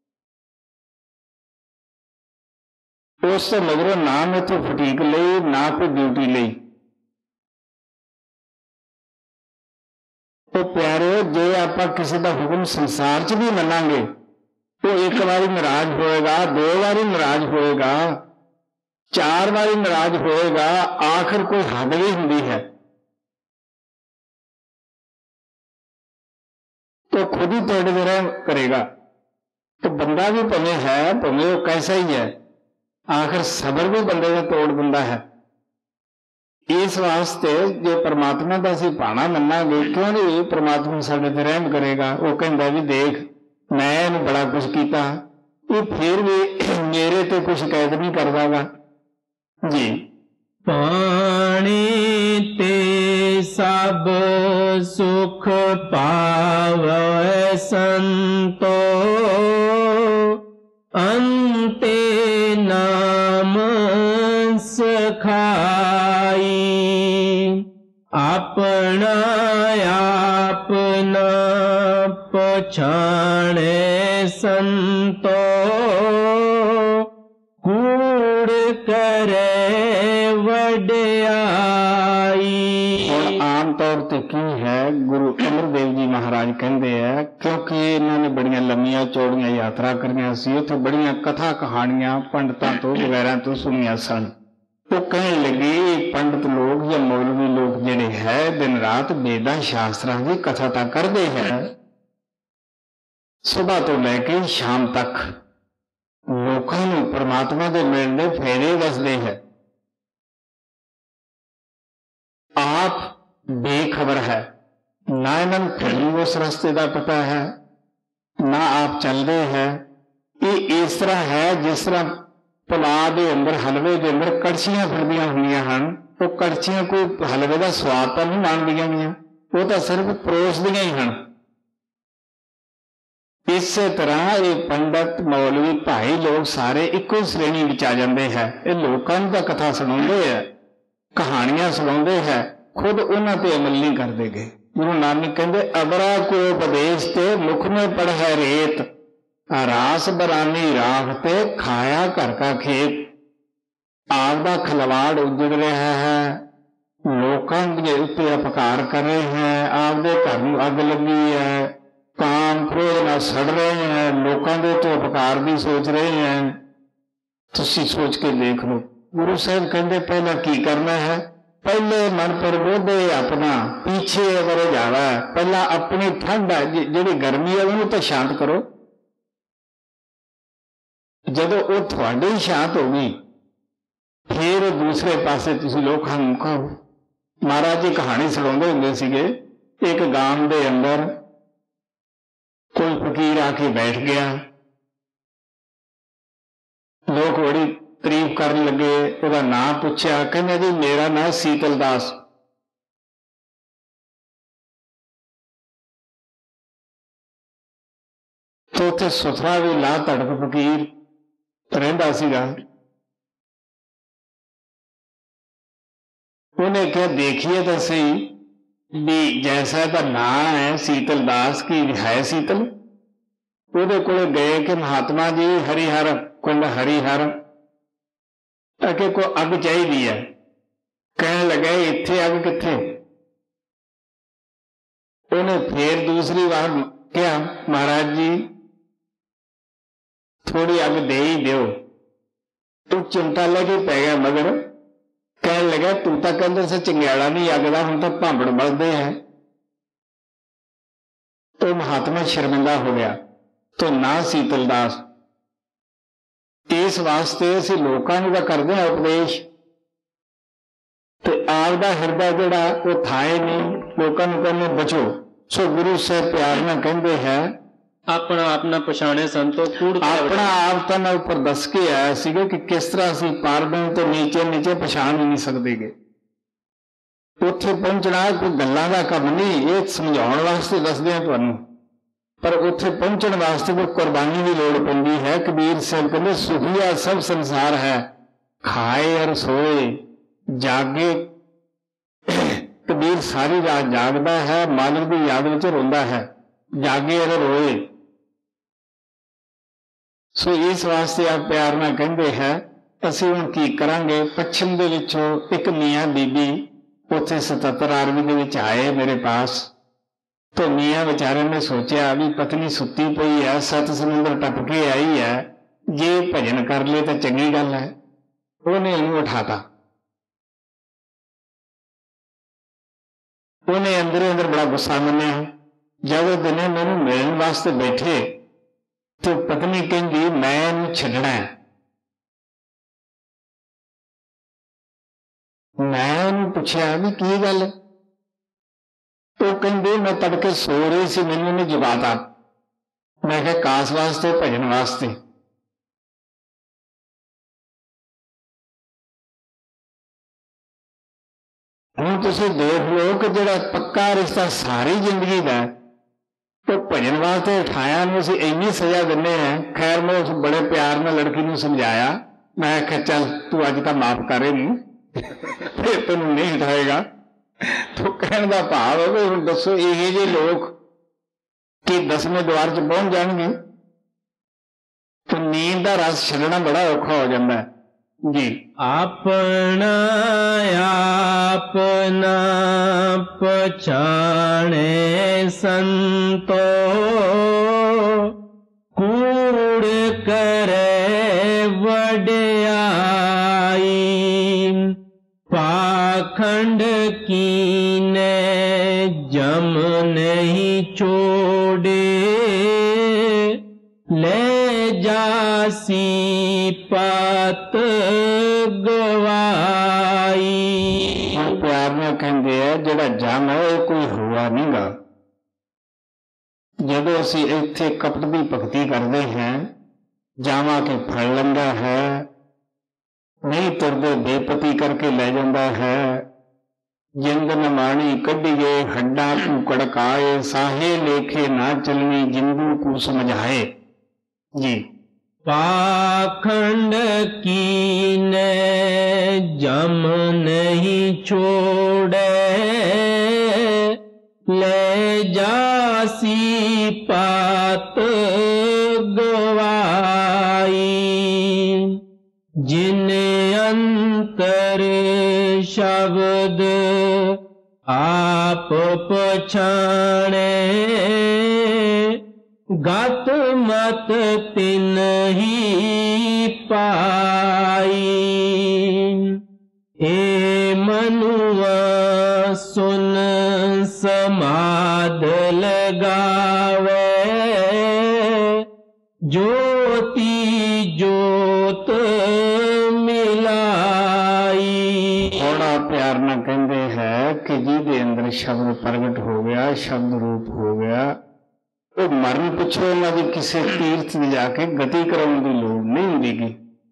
उस मगरों ना मैं तो फटीक ली ना कोई ड्यूटी ली। तो प्यारे जे आप किसी का हुक्म संसार च भी मनांगे तो एक बारी नाराज होएगा, दो बारी नाराज होएगा, चार बारी नाराज होएगा, आखिर कोई हद भी होंदी है तो खुद ही तोड़ रहम करेगा। तो बंदा भी भवे है, भवे वो कैसा ही है, आखिर सबर भी बंदे को तोड़ दिंदा है। इस वास्ते जो परमात्मा का असीं भाणा मन्नांगे, क्यों नहीं परमात्मा साडे ते रहम करेगा। वो कहंदा भी देख मैं इहनूं बड़ा कुछ कीता, ये फिर भी मेरे ते कुछ शिकायत नहीं करदागा जी। पाणी ते सब सुख पावै संतो, अंते नाम सखाई। अपना आपना पछाणे संतो, कूड़ करे आम तौर पर की है गुरु अमरदेव जी महाराज कहते हैं, क्योंकि इन्होंने बड़ियां लंबियां चौड़ियां यात्रा करियां सी, उत्थे बड़ियां कथा कहानियां पंडितां तो वगैरह तो सुनिया सन। तो कहने लगे पंडित लोग या मौलवी लोग जिहड़े है दिन रात वेदां शास्त्रां की कथा तां करदे हैं, सुबह तो लैके शाम तक लोकां नूं परमात्मा दे मिलण दे फायदे दसदे हैं। आप बेखबर है, ना इन्होंने खुद भी उस रास्ते का पता है, ना आप चल रहे हैं। ये इस तरह है जिस तरह पुलाव के अंदर हलवे के अंदर कड़छियां फिरदियां हुंदियां हन, तो कड़छियां कोई हलवे का स्वाद तो नहीं मानदियां गईयां, वो तो सिर्फ परोसदियां ही हन। इस तरह ये पंडित मौलवी भाई लोग सारे इको श्रेणी विच आ जाते हैं। ये लोगों को कथा सुनाते हैं, कहानियां सुनाते हैं, खुद उन्होंने ते अमल नहीं करते गए। गुरु नानक कहते अबरा को उपदेश ते मुख में पढ़े रेत, रास बरानी राख ते खाया घर का खेत। आपका खिलवाड़ उजड़ रहा है, लोगों के उत्ते अपकार कर रहे हैं, आपके घर में अग लगी है, काम क्रोध ना सड़ रहे हैं, लोगों के तो अपकार भी सोच रहे हैं। तुसी सोच के देख लो। गुरु साहब कहते पहला की करना है, पहले मन पर बोधे अपना, पीछे अगर जावा पहला अपनी ठंड जी गर्मी है उन्होंने तो शांत करो। जदों वो थोड़ी शांत होगी फिर दूसरे पासे तुसी लोकां नूं कहो। महाराज जी कहानी सुणाउंदे हुंदे सीगे, एक गांव दे अंदर कोई फकीर आके बैठ गया, लोग बड़ी तारीफ करन लगे, उसका नाम पूछा, कहने जी मेरा नाम शीतल दास। तो उत्थे सुथरा भी ला धड़क फकीर रहिंदा सीगा। उन्हें क्या देखिए तो सही भी जैसा का नाम है शीतल दास की है शीतल, ਉਹਦੇ ਕੋਲੇ गए कि महात्मा जी हरिहर कुंड हरिहर ताकि को अग चाहिए है। कहने लगे इत्थे अग किथे? उन्हें फिर दूसरी बार क्या महाराज जी थोड़ी अग दे ही दो। तू चिंता लेके पै गया मगर। कहने लगा तू तक अंदर से चिंगैड़ा नहीं अगदा, हम तो भांबड़ मलदे हैं। तो महात्मा शर्मिंदा हो गया। तो ना शीतल दास इस वास्ते असीं लोकां नूं तां करदे हां उपदेश, तो आपदा हिरदा जिहड़ा वो थाए नहीं, लोकां नूं कहने बचो। सो गुरु साहब प्यार नाल कहंदे हैं अपना अपना पछाणे संतो कूड़ अपना आप तो ना ऊपर दस के आया सीगे कि किस तरह असीं पारदों तो नीचे नीचे पछाण ही नहीं सकते गे। उत्थे पहुंचना कोई गल्लां दा काम नहीं, ये समझाउण वास्ते दसदे हां तुहानूं। पर उत्थे पहुंचण वास्ते कोई कुर्बानी की लोड़ पैंदी है। कबीर साहब कहते सुखिया सब संसार है, खाए और सोए जागे। कबीर सारी रात जागदा है, मालिक की याद विच रोंदा है, जागे और रोए। सो इस वास्ते आप प्यार नाल कहंदे है असीं हुण की करांगे। पश्चिम दे विचों एक मियाँ बीबी उत्थे सतहत्तर आरवी दे विच आए मेरे पास। तो मियाँ बेचारे ने सोचा भी पत्नी सुती पई है, सत समुंदर टप के आई है, जे भजन कर ले तो चंगी गल है। उन्हें इनू उठाता, उन्हें अंदर अंदर बड़ा गुस्सा मनिया। जब दिने मैनू मिलने वास्ते बैठे तो पत्नी कहती मैं इनू छड्डना है। मैं उन्हें पूछा भी की गल, तो कहते मैं तड़के सो रही सी, मैंने उन्हें जगाता। मैं कहा कास वास्ते भजन वास्ते। हुण तुसीं देख लो कि जिहड़ा पक्का रिश्ता सारी जिंदगी का तो भजन वास्ते उठाया नूं असीं इन्नी सज़ा दिंदे हैं। खैर मैं उस बड़े प्यार नाल लड़की नूं समझाया, मैं आख्या चल तू अज तां माफ कर इहनूं, फिर तैनूं नहीं उठाएगा। तो कहने का भाव है हुण दसो इहे जे लोग कि दसवें द्वार च पहुंच जाएंगे तो नींद का रस छड्डना बड़ा औखा हो जाता है जी। अपना अपना पछाणे संतो कूड़ करे वड्याई। पाखंड कीने जम नहीं छोड़े ले जासी पात गवाई। प्यार में कहते हैं जिहड़ा जम है वह कोई हुआ नहीं गा। जदों असीं इत्थे कपट की भगती करते हैं जावा के फड़ लंदा है, नहीं तुरदे बेपति करके ले जाता है। जिंद नमाणी कढ़िए हड्डा को कड़काए, साहे लेखे ना चलनी जिंदू को समझाए जी। पाखंड कीने जम नहीं छोड़े ले जासी पात गवाई। जिन अंतर शब्द आप पछाणे गत मत तिन ही पाई। ए मनुआ सुन समाध लगावे ज्योति जोत मिलाई। थोड़ा प्यार न कहते हैं कि जिहदे अंदर शब्द प्रगट हो गया, शब्द रूप हो गया, तो मरण पिछों इन्हां दी किसी तीर्थ में जाके गति कराने की लोड़ नहीं होगी।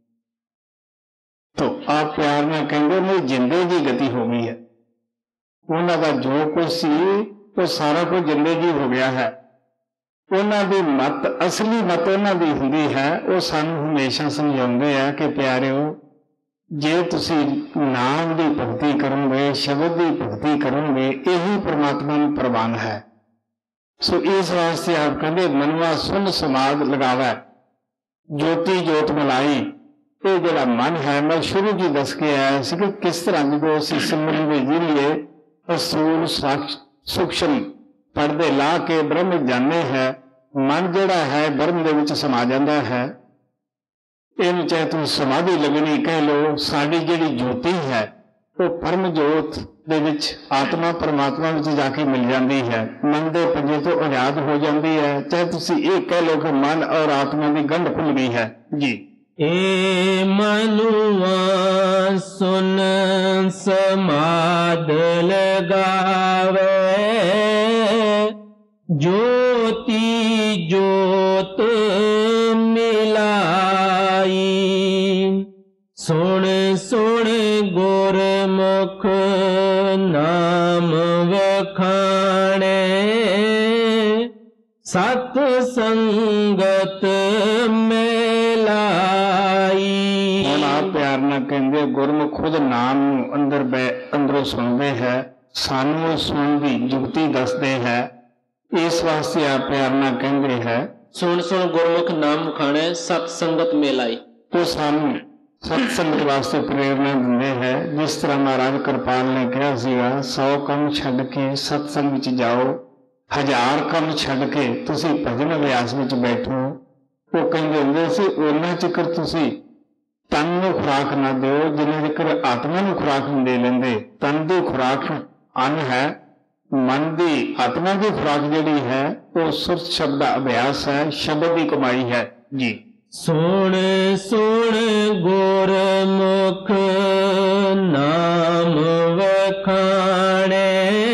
तो आप प्यार में कहेंगे मेरी जिंदे की गति हो गई है। उन्हां दा जो कुछ सी वो सारा कुछ जिंदे जी हो गया है। उन्हां दी मत असली मत उन्हां दी हुंदी है, वो सानू हमेशा समझाउंदे है कि प्यारिओ जे तुसी नाम की भगती करोगे, शब्द की भगती करोगे, यही परमात्मा नूं प्रवान है। सो इस वास्ते आप कहते मनुआ सुन समाध लगावा ज्योति जोत मिलाई। ये जड़ा मन है मैं शुरू जी दस के आया सी कि किस तरह जो असीं सिमरन दे जरिए असूल सूक्ष्म पढ़दे ला के ब्रह्म जाने है। मन जड़ा है ब्रह्म दे विच समा जाता है। इन चाहे तुम समाधि लगनी कह लो, साड़ी जिहड़ी ज्योति है वो परम जोत दे विच आत्मा परमात्मा विच जाके मिल जाती है। मन दे पंजे तो आजाद हो जाती है। चाहे तुसीं ये कह लो कि मन और आत्मा की गंढ खुल गई है जी। ए मनुआ सुन समाध लगावे ज्योति जोत मिलाई। सुन सुन गुरमुख नाम वखाणे सत संगत में लाई। ਹੁਣ ਆਪ ਪਿਆਰ ਨਾਲ ਕਹਿੰਦੇ ਗੁਰਮੁਖ ਖੁਦ ਨਾਮ ਨੂੰ ਅੰਦਰ ਬੈ ਅੰਦਰੋਂ ਸੁਣਦੇ ਹੈ, ਸਾਨੂੰ ਉਹ ਸੁਣਨ ਦੀ ਜੁਗਤੀ ਦੱਸਦੇ ਹੈ। ਇਸ ਵਾਸਤੇ ਆਪ ਪਿਆਰ ਨਾਲ ਕਹਿੰਦੇ ਹੈ सुन सुन गुरमुख नाम खाने सत संगत में लाई। ਉਹ ਸਾਨੂੰ ਸਤ ਸੰਗਤ ਵਾਸਤੇ ਪ੍ਰੇਰਨਾ ਦਿੰਦੇ ਹੈ। ਜਿਸ ਤਰ੍ਹਾਂ ਮਹਾਰਾਜ ਕਿਰਪਾਲ ਨੇ ਕਿਹਾ ਸੀਗਾ ਸੌ ਕੰਮ ਛੱਡ ਕੇ ਸਤਸੰਗ ਵਿੱਚ ਜਾਓ, ਹਜ਼ਾਰ ਕੰਮ ਛੱਡ ਕੇ ਤੁਸੀਂ ਭਜਨ ਅਭਿਆਸ ਵਿੱਚ ਬੈਠੋ। ਉਹ ਕਹਿੰਦੇ ਹੁੰਦੇ ਸੀ ਉਹਨਾਂ ਚਿਕਰ ਤੁਸੀਂ ਤਨ ਨੂੰ ਖੁਰਾਕ ਨਾ ਦਿਓ ਜਿੰਨਾ ਚਿਕਰ ਆਤਮਾ ਨੂੰ ਖੁਰਾਕ ਨਹੀਂ ਦੇ ਲੈਂਦੇ। ਤਨ ਦੀ ਖੁਰਾਕ ਅੰਨ ਹੈ, मन की आत्मा की खुराक जिहड़ी है वो सुर शब्द का अभ्यास है, शब्द की कमाई है जी। सुन सुन गुरमुख नाम वखाणे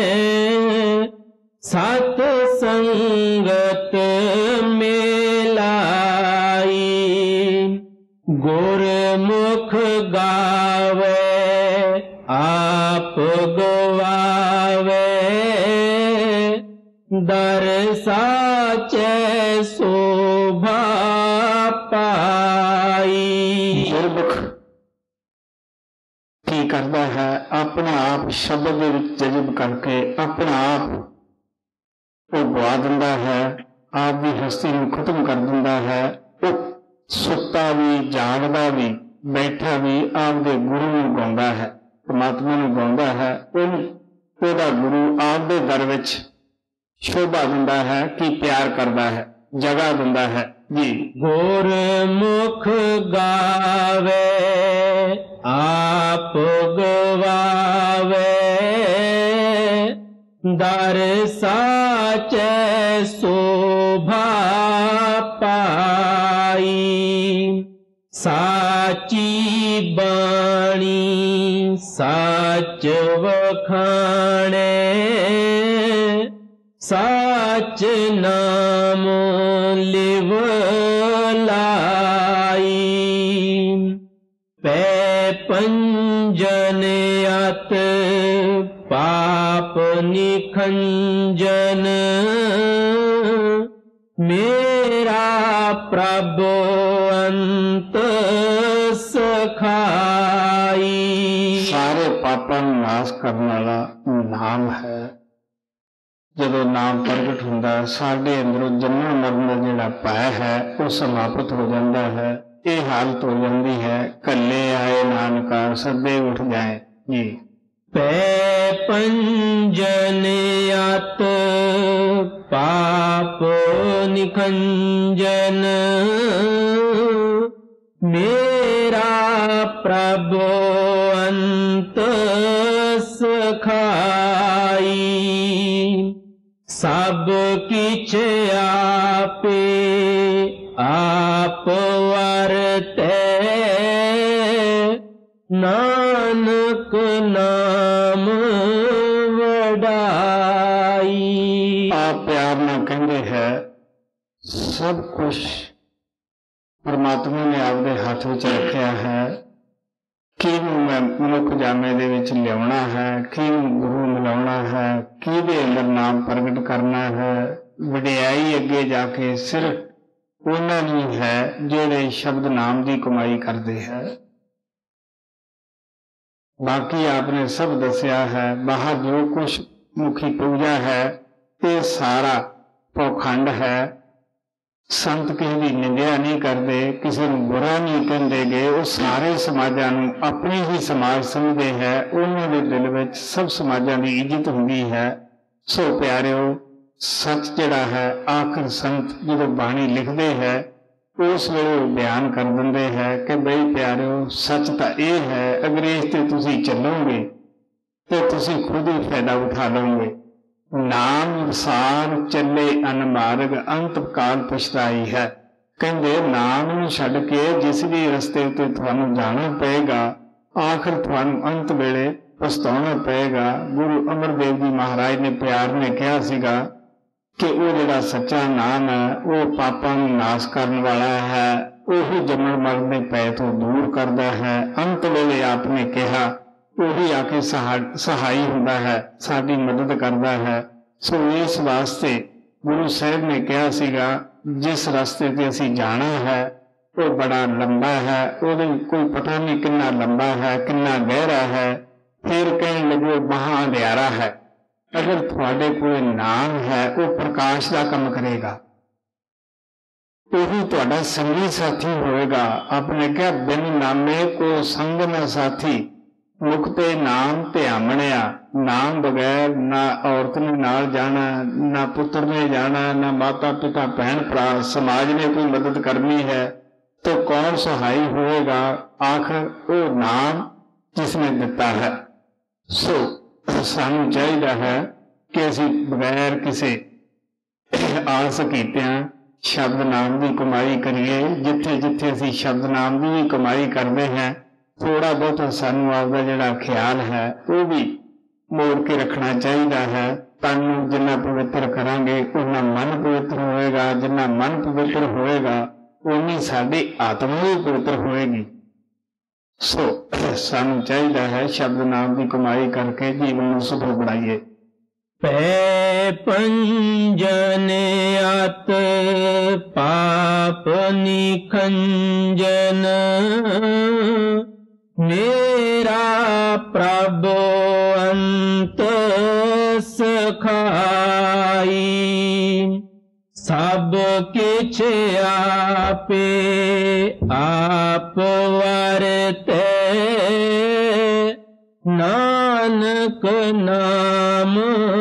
सत संगत में लाई। गुरमुख गावे आप गवावे दर साचे शोभा पाई। गुरमुख की करता है अपने आप शब्द दे विच जज़ब करके अपना आप वो गवा दिंदा है, आप की हस्ती नूं खत्म कर दिंदा है। वो सुता भी जागदा भी बैठा भी आप दे गुरु नूं गाउंदा है, परमात्मा नूं गाउंदा है। ओहदा गुरु आप दे दर विच शोभा दिंदा है कि प्यार करता है, जगह दिंदा है जी। गुरमुख गावे आप गवावे दर साचे शोभा पाई। साची बाणी साच वखाणे साच नाम लिव लाई। पै पंजन अत पाप निखंजन मेरा प्रभु अंत सखाई। सारे पापां नूं नाश करने वाला नाम है। जदों नाम प्रगट हुंदा साडे अंदरों जन्म मरण दा जिहड़ा भय है वो समाप्त हो जाता है। ये हालत हो जाती है कल्ले आए नानका सदे उठ जाए जी। पै पंजन अत पाप निखंजन मेरा प्रभु अंत सखाई। सब किछ आपे आप वरते नानक नाम वडाई। आप प्यार नाल कहंदे है सब कुछ परमात्मा ने आपके हाथ में रखा है। किनू मैं मनुख जामे दे विच लियाउणा है, किनू गुरु मिलाउणा है, किहदे अंदर नाम प्रगट करना है। वडियाई अगे जाके सिर्फ उन्हां दी है जिहड़े शब्द नाम की कमाई करते हैं। बाकी आपने सब दसिया है। बाहर जो कुछ मुखी पूजा है ये सारा पौखंड है। संत किसी की निंदा नहीं करते, किसी को बुरा नहीं कहते गए। वो सारे समाजां नूं अपने ही समाज समझते हैं। उन्होंने दिल में सब समाजां की इज्जत होंदी है। सो प्यारिओ सच जिहड़ा है आखिर संत जो बाणी लिखते हैं उस वेले बयान कर देंगे है कि बई प्यारिओ सच तो यह है अगर इस ते तुसीं चलोगे तो तुसीं खुद ही फायदा उठा लोगे। नाम सार चले अनमार्ग अंत काल पछताई है। कहते नाम नूं छड्ड के जिस भी रस्ते उत्ते तुहानूं जाना पेगा आखिर तुहानूं अंत वेले पछताउणा पेगा। गुरु अमरदेव जी महाराज ने प्यार ने कहा सीगा कि वो जिहड़ा सच्चा नाम है वो पापां नूं नाश करन वाला है, वही जमण मरण दे भय तो दूर करता है। अंत वेले आपने कहा वही आके सहा सहाई हुंदा है, साडी मदद करता है। सो इस वास्ते गुरु साहब ने कहा सीगा जिस रास्ते ते असीं जाना है वो बड़ा लंबा है, वो कोई पता नहीं कितना लंबा है कितना गहरा है। फिर कहने लगे महा अंधियारा है। अगर थोड़े कोई नाम है वो प्रकाश का काम करेगा, वही थोड़ा संगी साथी होएगा। आपने क्या बिन नामे को संग न साथी, मुक्ते नाम ते आमणिया। नाम बगैर ना औरत ने नाल जाना, ना पुत्र ने जाना, ना माता पिता भैन भरा समाज ने कोई मदद करनी है तो कौन सहाय होएगा? आखिर वो नाम जिसने दिता है। सो सानू चाहिए है कि असीं बगैर किसी आस कीतियां शब्द नाम की कमाई करिए। जिथे जिथे असीं शब्द नाम की भी कमाई करते हैं थोड़ा बहुत सानू आपका जिहड़ा ख्याल है वो भी मोड़ के रखना चाहिए है। तन नूं जिन्ना पवित्र करांगे उन्ना मन पवित्र होएगा, जिन्ना मन पवित्र होएगा उन्नी साडी आत्मा भी पवित्र होएगी। सो सानू चाहिए है शब्द नाम की कमाई करके जीवन को सफल बनाइए। पै पंजन अत पाप निखंजन, मेरा प्रभु अंत सखाई। सब किछ आपे आप वरते, नानक नाम